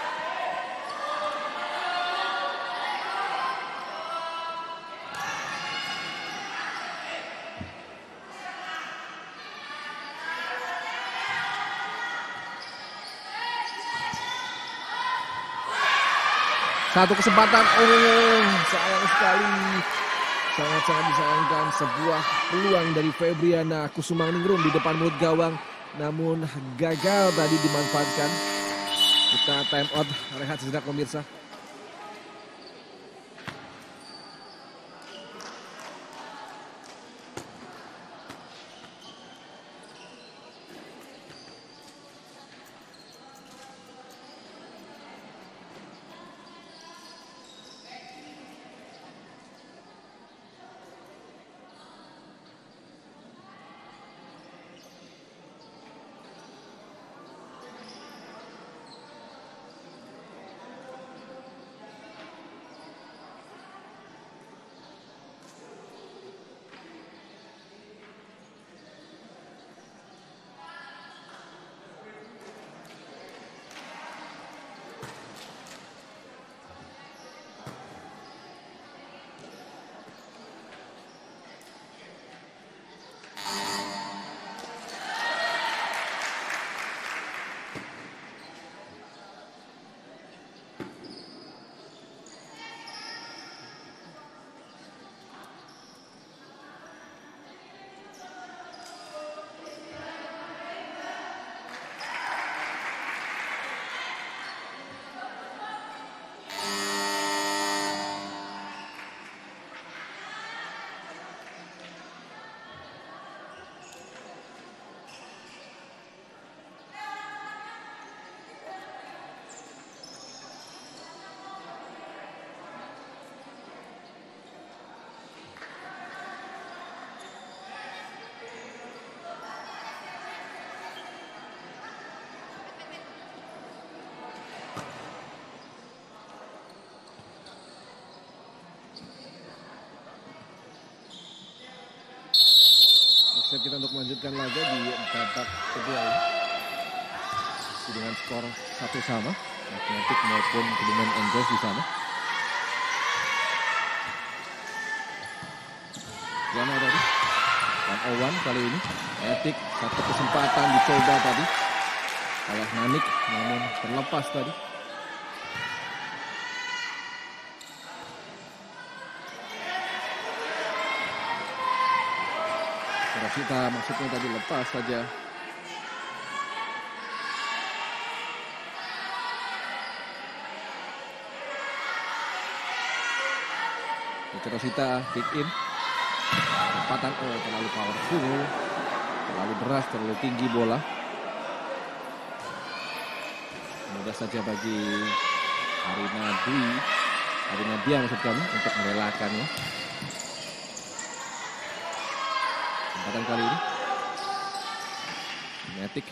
Satu kesempatan, oh sayang sekali. Sangat-sangat disayangkan sebuah peluang dari Febriana Kusumaningrum di depan mulut gawang. Namun gagal tadi dimanfaatkan. Kita time out, rehat sejenak pemirsa. Siap kita untuk melanjutkan laga di babak kedua ini. Dengan skor 1 sama, Magnetic maupun Kebumen Angels di sana. Yana tadi, 1-0 kali ini. Magnetic satu kesempatan dicoba tadi oleh Nanik, namun terlepas tadi. Kita maksudnya tadi lepas saja. Rosita kick in. Tempatan terlalu powerful, terlalu deras, terlalu tinggi bola. Mudah saja bagi Arina Dia maksud kami untuk merelakannya. Tempatan kali ini Magnetic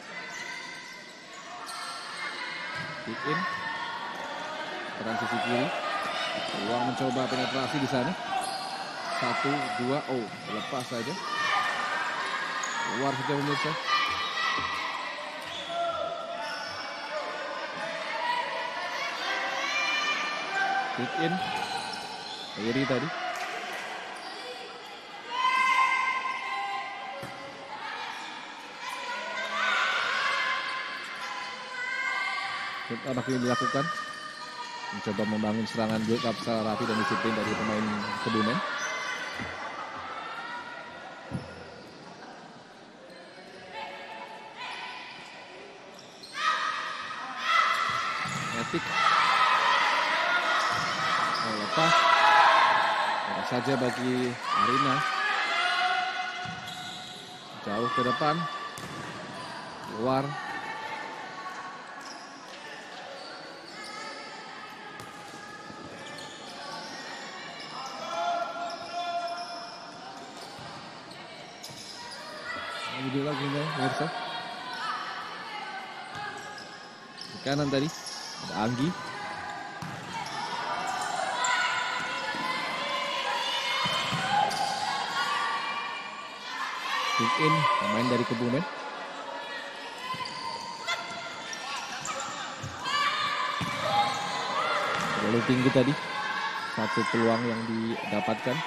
kick in, peran sisi kiri. Peluang mencoba penetrasi di sana. 1-2, lepas saja. Keluar saja pemirsa. Kick in. Kiri tadi. Apa yang dilakukan? Mencoba membangun serangan build up secara rapi dan disiplin dari pemain Kebumen. Magnetic. Lepas. Lepas saja bagi Arina. Jauh ke depan. Keluar. Video lagi nih, pemirsa. Di kanan tadi ada Anggi. Kick in, pemain dari Kebumen. Terlalu tinggi tadi. Satu peluang yang didapatkan.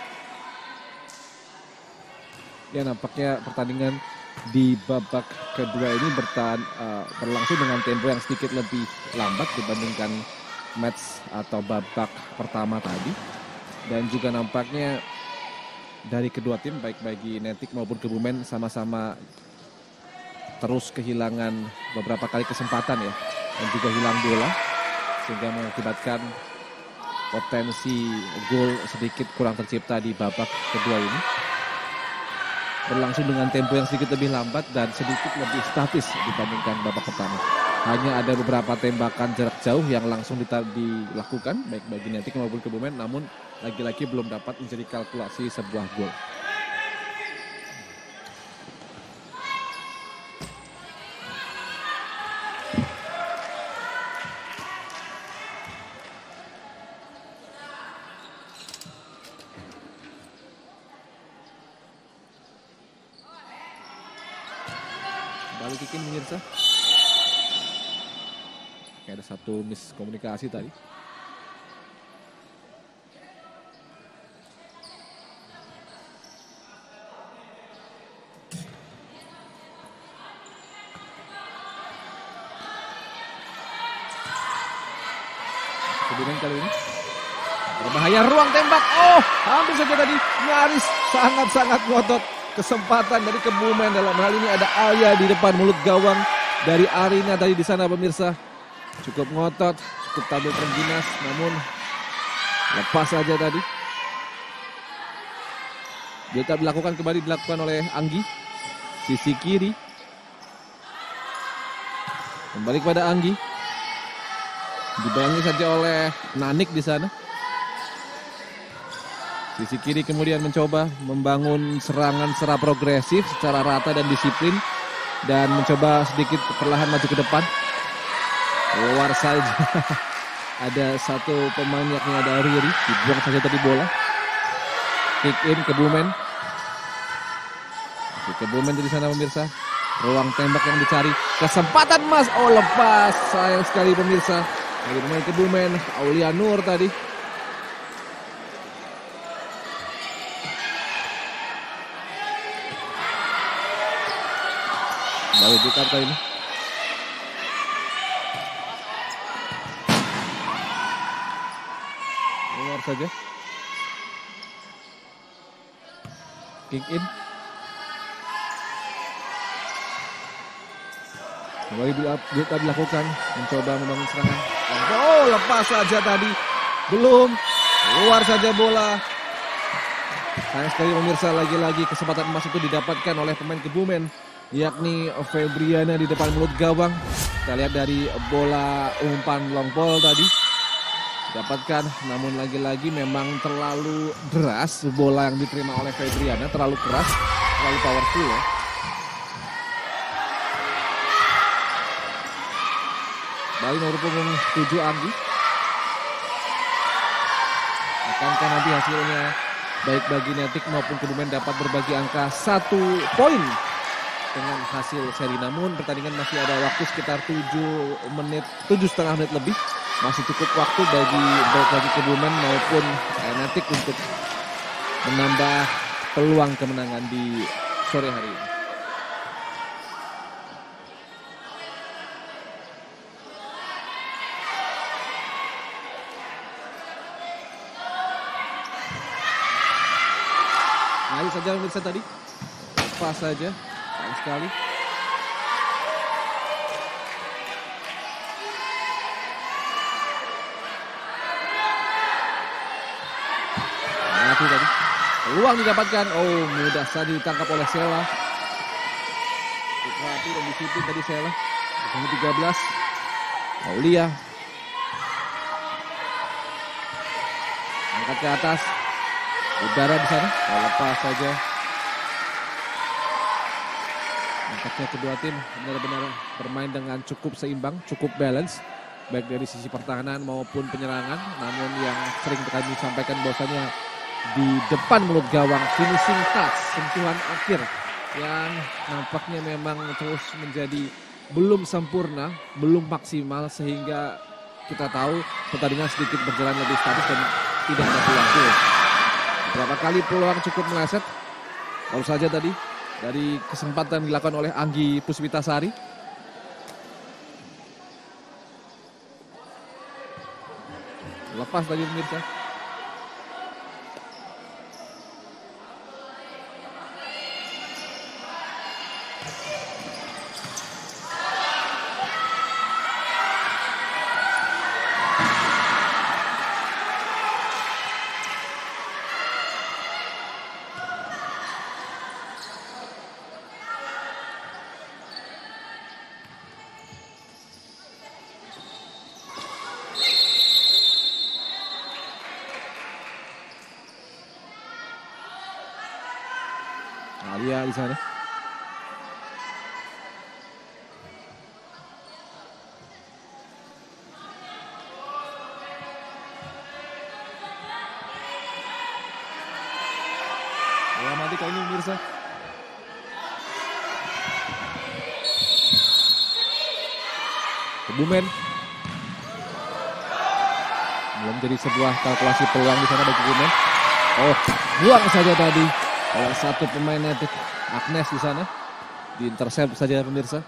Ya, nampaknya pertandingan di babak kedua ini berlangsung dengan tempo yang sedikit lebih lambat dibandingkan match atau babak pertama tadi. Dan juga nampaknya dari kedua tim, baik bagi Netik maupun Kebumen, sama-sama terus kehilangan beberapa kali kesempatan ya. Dan juga hilang bola, sehingga mengakibatkan potensi gol sedikit kurang tercipta di babak kedua ini. Berlangsung dengan tempo yang sedikit lebih lambat dan sedikit lebih statis dibandingkan babak pertama. Hanya ada beberapa tembakan jarak jauh yang langsung dilakukan baik bagi Netik maupun Kebumen, namun lagi-lagi belum dapat menjadi kalkulasi sebuah gol. Kembali kick in pemirsa. Kayak ada satu miskomunikasi tadi. Kemudian kali ini berbahaya, ruang tembak. Hampir saja tadi, nyaris sangat-sangat ngotot. Kesempatan dari Kebumen, dalam hal ini ada Alia di depan mulut gawang dari Arina tadi di sana pemirsa. Cukup ngotot, cukup tampil terengginas, namun lepas saja tadi. Dia dilakukan oleh Anggi, sisi kiri. Kembali kepada Anggi. Dibayangi saja oleh Nanik di sana. Sisi kiri kemudian mencoba membangun serangan secara progresif, secara rata dan disiplin. Dan mencoba sedikit perlahan maju ke depan. Keluar saja. Ada satu pemain yakni ada Riri. Dibuang saja tadi bola. Kick in Kebumen. Di Kebumen di sana pemirsa. Ruang tembak yang dicari. Kesempatan emas. Oh lepas. Sayang sekali pemirsa. Dari pemain Kebumen. Aulia Nur tadi. Baru Jakarta ini. Luar saja. Kick in. Kembali build up dilakukan, mencoba membangun serangan. Oh, lepas saja tadi. Belum. Luar saja bola. Sayang sekali pemirsa, lagi-lagi kesempatan emas itu didapatkan oleh pemain Kebumen, yakni Febriana di depan mulut gawang. Kita lihat dari bola umpan long ball tadi. Dapatkan, namun lagi-lagi memang terlalu deras bola yang diterima oleh Febriana, terlalu keras, terlalu powerful ya. Balik nomor punggung 7 Anggi. Akankah nanti hasilnya baik bagi Netik maupun Kebumen dapat berbagi angka 1 poin dengan hasil seri. Namun pertandingan masih ada waktu sekitar 7,5 menit lebih. Masih cukup waktu bagi Kebumen maupun Netik untuk menambah peluang kemenangan di sore hari ini. Ayo saja pemirsa tadi. Pas saja. Sayang sekali. Itu tadi. Peluang didapatkan. Oh, mudah saja ditangkap oleh Sela. Rapi dan disiplin tadi Sela. Nomor 13. Aulia. Angkat ke atas. Udara di sana. Lepas saja. Nampaknya kedua tim benar-benar bermain dengan cukup seimbang, cukup balance. Baik dari sisi pertahanan maupun penyerangan. Namun yang sering kami sampaikan bahwasanya di depan mulut gawang, finishing touch, sentuhan akhir yang nampaknya memang terus menjadi belum sempurna, belum maksimal, sehingga kita tahu pertandingan sedikit berjalan lebih statis dan tidak ada peluang gol. Beberapa kali peluang cukup meleset, baru saja tadi dari kesempatan dilakukan oleh Anggi Puspitasari. Lepas tadi pemirsa. Alia di sana. Bola mati kali ini pemirsa. Kebumen. Belum jadi sebuah kalkulasi peluang di sana bagi Kebumen. Oh, buang saja tadi. Oleh satu pemain Netik, Agnes di sana, diintercept saja pemirsa.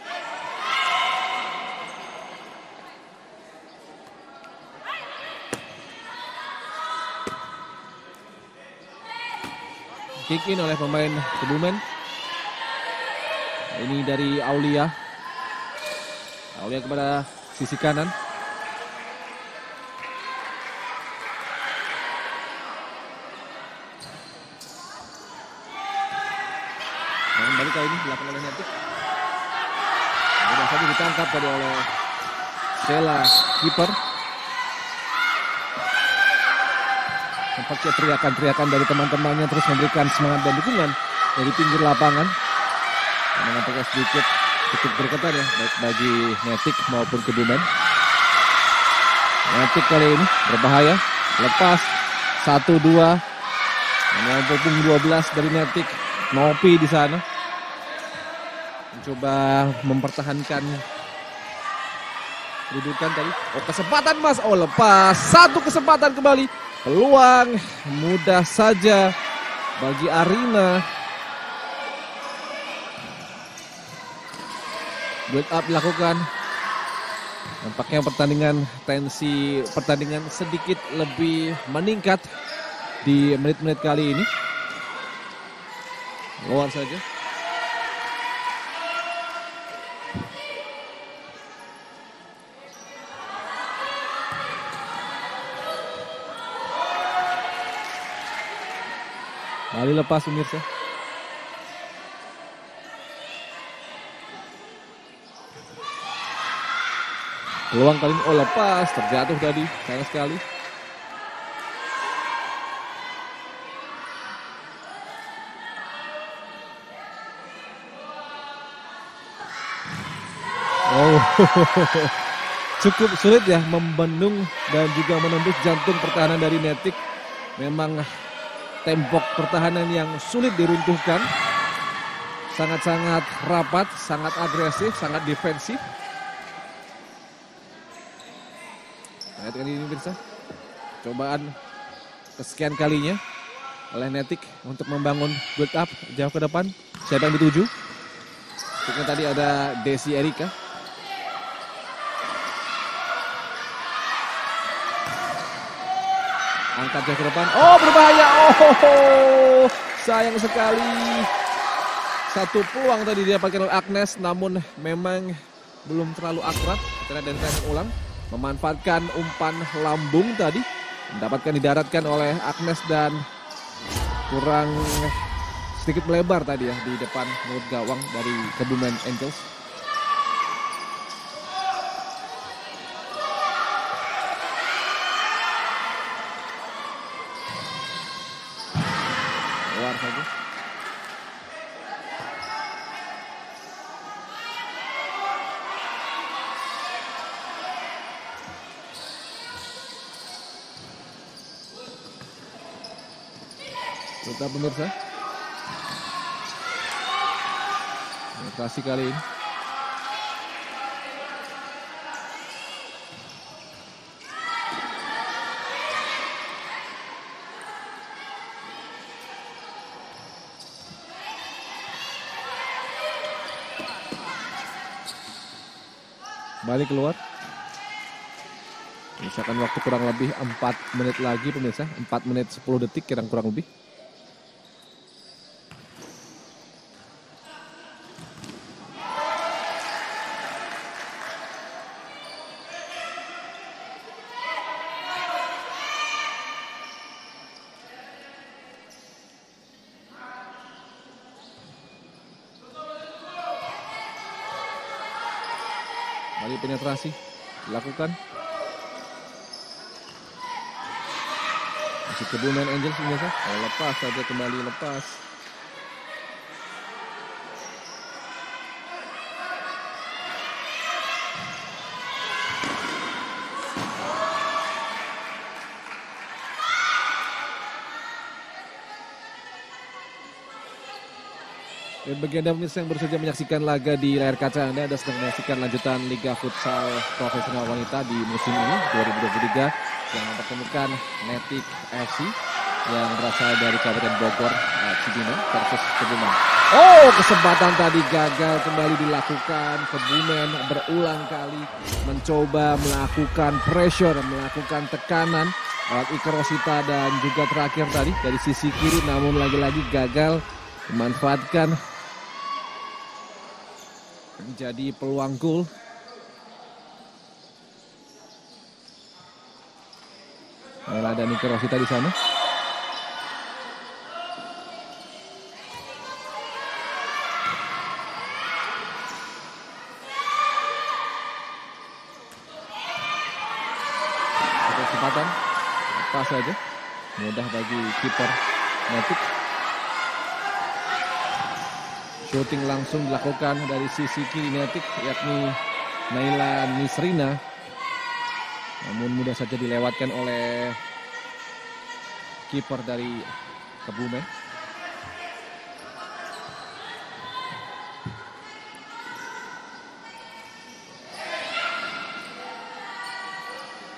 Kick in oleh pemain Kebumen. Ini dari Aulia. Aulia kepada sisi kanan. Kembali kali ini dilakukan oleh Netik. Mudah saja ditangkap tadi oleh Sela, kiper. Nampaknya teriakan-teriakan dari teman-temannya terus memberikan semangat dan dukungan dari pinggir lapangan. Nampaknya sedikit cukup bergetar ya, baik bagi Netik maupun Kebumen. Netik kali ini berbahaya, lepas 1-2. Nomor punggung 12 dari Netik, Nopi di sana. Mencoba mempertahankan kedudukan tadi. Oh, kesempatan Mas. Oh, lepas. Satu kesempatan kembali. Peluang mudah saja bagi Arina. Build up dilakukan. Nampaknya tensi pertandingan sedikit lebih meningkat di menit-menit kali ini. Luar saja. Kali lepas pemirsa. Peluang kali ini, oh lepas, terjatuh tadi, sayang sekali. Oh, cukup sulit ya membendung dan juga menembus jantung pertahanan dari Netik. Memang tembok pertahanan yang sulit diruntuhkan. Sangat-sangat rapat, sangat agresif, sangat defensif. Lihat kali ini pemirsa, cobaan kesekian kalinya oleh Netik untuk membangun build up jauh ke depan. Siapa yang dituju? Tiknya tadi ada Desi Erika. Angkat jauh ke depan. Oh, berbahaya. Oh, sayang sekali. Satu peluang tadi didapatkan oleh Agnes, namun memang belum terlalu akurat. Kita lihat dari ulang. Memanfaatkan umpan lambung tadi. Didaratkan oleh Agnes dan kurang sedikit melebar tadi ya di depan mulut gawang dari Kebumen Angels. Luar saja. Kita pemirsa, operasi kali ini. Balik keluar. Misalkan waktu kurang lebih 4 menit lagi pemirsa, 4 menit 10 detik kurang lebih. Kali penetrasi dilakukan. Masih Kebumen Angels pemirsa. Oh, lepas saja, kembali lepas. Dan bagi Anda pemirsa yang baru saja menyaksikan laga di layar kaca Anda sedang menyaksikan lanjutan Liga Futsal Profesional Wanita di musim ini 2023 yang mempertemukan Netik FC yang berasal dari Kabupaten Bogor, Cibinong versus Kebumen. Oh, kesempatan tadi gagal kembali dilakukan. Kebumen berulang kali mencoba melakukan pressure, melakukan tekanan lewat Ika Rosita dan juga terakhir tadi dari sisi kiri, namun lagi-lagi gagal memanfaatkan menjadi peluang gol. Ada Nika Rosita di sana. Kesempatan pas saja, mudah bagi kiper Netik. Shooting langsung dilakukan dari sisi kiri Netik, yakni Naila Nisrina. Namun mudah saja dilewatkan oleh kiper dari Kebumen.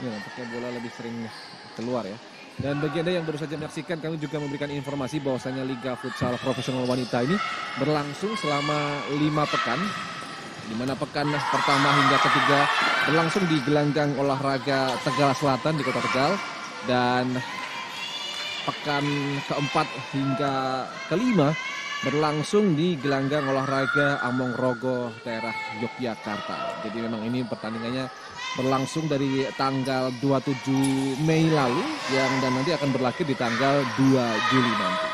Ya, nampaknya bola lebih sering keluar ya. Dan bagi Anda yang baru saja menyaksikan, kami juga memberikan informasi bahwasanya Liga Futsal Profesional Wanita ini berlangsung selama 5 pekan, di mana pekan pertama hingga ketiga berlangsung di gelanggang olahraga Tegal Selatan di Kota Tegal, dan pekan keempat hingga kelima berlangsung di gelanggang olahraga Amongrogo daerah Yogyakarta. Jadi memang ini pertandingannya berlangsung dari tanggal 27 Mei lalu dan nanti akan berakhir di tanggal 2 Juli nanti.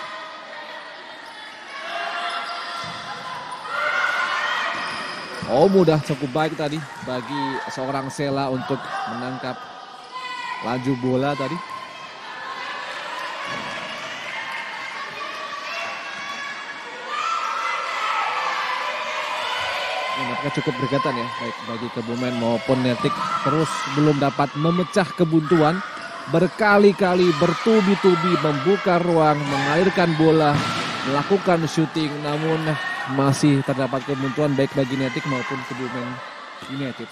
Oh, mudah cukup baik tadi bagi seorang Sela untuk menangkap laju bola tadi. Nampaknya cukup berkaitan ya, baik bagi Kebumen maupun Netik terus belum dapat memecah kebuntuan, berkali-kali bertubi-tubi membuka ruang, mengalirkan bola, melakukan syuting, namun masih terdapat kebuntuan baik bagi Netik maupun Kebumen United.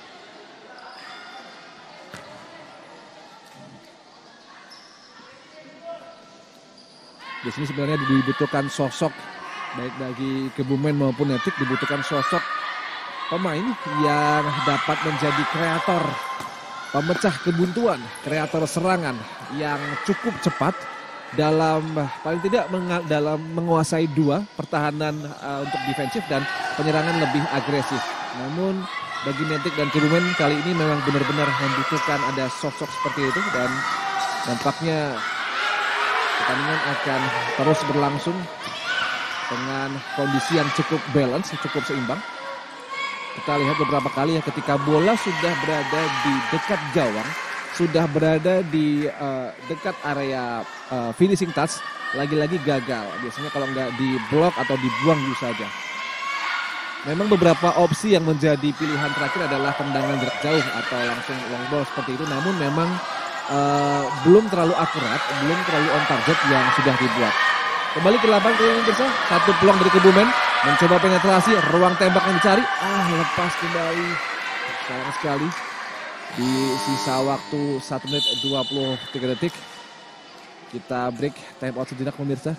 Di sini sebenarnya dibutuhkan sosok baik bagi Kebumen maupun Netik, dibutuhkan sosok pemain yang dapat menjadi kreator pemecah kebuntuan, kreator serangan yang cukup cepat dalam paling tidak dalam menguasai dua, pertahanan untuk defensif dan penyerangan lebih agresif. Namun bagi Netik dan Kebumen kali ini memang benar-benar membutuhkan ada sosok seperti itu, dan nampaknya pertandingan akan terus berlangsung dengan kondisi yang cukup balance, cukup seimbang. Kita lihat beberapa kali ya, ketika bola sudah berada di dekat gawang, sudah berada di dekat area finishing touch, lagi-lagi gagal. Biasanya kalau nggak diblok atau dibuang gitu saja. Memang beberapa opsi yang menjadi pilihan terakhir adalah tendangan jarak jauh atau langsung long ball seperti itu. Namun memang belum terlalu akurat, belum terlalu on target yang sudah dibuat. Kembali ke lapangan kali ini pemirsa, satu peluang dari Kebumen, mencoba penetrasi, ruang tembak yang dicari, lepas kembali. Sayang sekali, di sisa waktu 1 menit 23 detik. Kita break, time out sejenak pemirsa.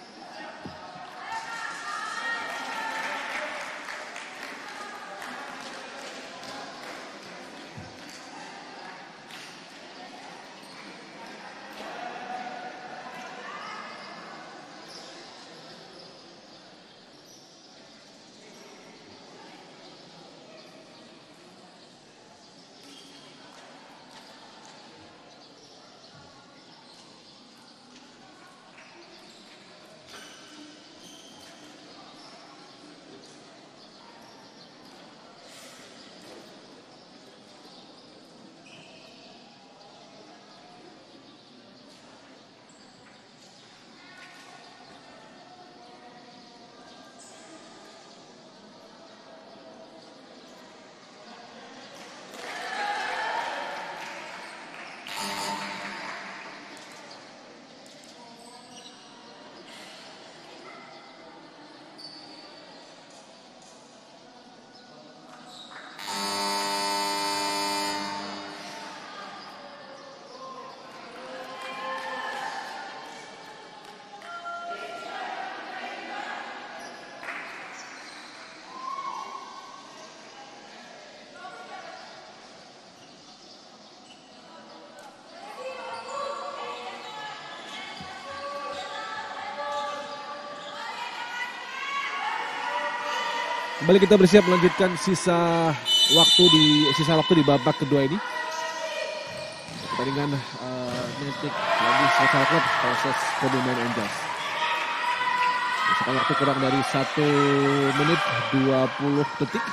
Kembali kita bersiap melanjutkan sisa waktu di babak kedua ini. Pertandingan Netik lagi Futsal Club versus Kebumen Angels. Misalkan waktu kurang dari 1 menit 20 detik.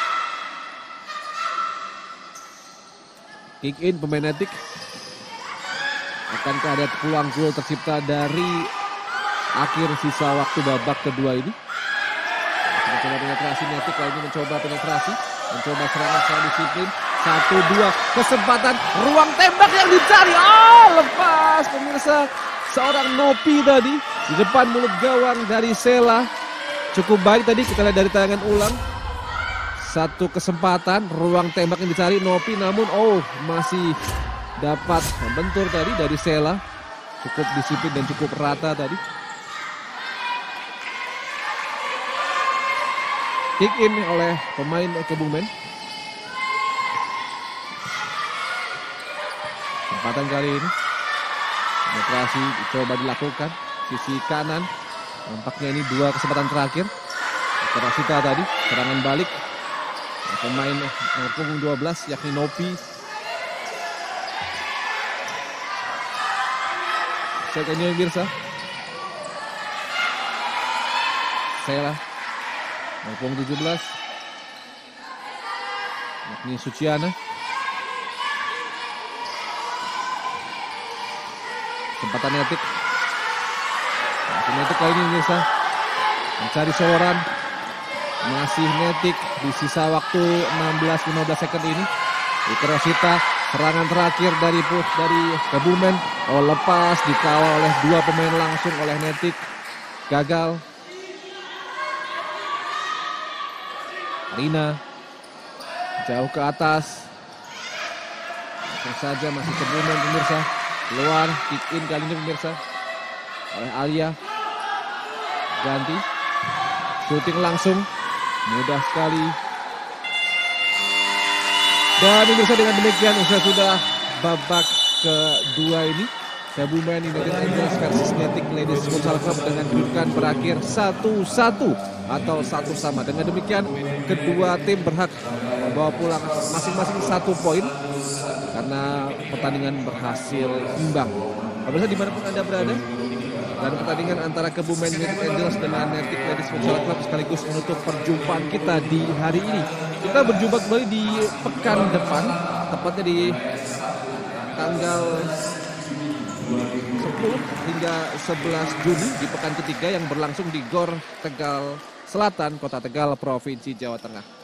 Kick in pemain Netik. Akankah ada peluang gol tercipta dari akhir sisa waktu babak kedua ini? Mencoba penetrasi Netik, lagi mencoba penetrasi, mencoba serangan secara disiplin. 1-2, kesempatan, ruang tembak yang dicari. Lepas pemirsa, seorang Nopi tadi di depan mulut gawang dari Sela. Cukup baik tadi, kita lihat dari tayangan ulang. satu kesempatan, ruang tembak yang dicari Nopi, namun masih dapat membentur tadi dari Sela. Cukup disiplin dan cukup rata tadi. Kick in oleh pemain Kebumen. Kesempatan kali ini penetrasi dicoba dilakukan sisi kanan. Nampaknya ini 2 kesempatan terakhir. Terasita tadi serangan balik pemain punggung 12 yakni Nopi. Sekanya Mirsa. Sela punggung 17 yakni Suciana. Kesempatan Netik. Netik kali ini Mirsa mencari soloran. Masih Netik di sisa waktu 16-15 second ini. Ikerasita serangan terakhir dari Kebumen. Lepas dikawal oleh 2 pemain langsung oleh Netik. Gagal. Rina jauh ke atas. Langsung saja masih Kebumen pemirsa. Keluar kick in kali ini pemirsa oleh Alia. Ganti. Shooting langsung. Mudah sekali. Dan pemirsa dengan demikian sudah babak kedua ini. Kebumen United Angels versus Netik Ladies Futsal Club dengan kedudukan berakhir 1-1 atau 1 sama. Dengan demikian kedua tim berhak membawa pulang masing-masing 1 poin karena pertandingan berhasil imbang. Pemirsa dimanapun Anda berada, dan pertandingan antara Kebumen United Angels dengan Netik Ladies Futsal Club sekaligus menutup perjumpaan kita di hari ini. Kita berjumpa kembali di pekan depan, tepatnya di tanggal 10 hingga 11 Juni di pekan ketiga yang berlangsung di GOR Tegal Selatan, Kota Tegal, Provinsi Jawa Tengah.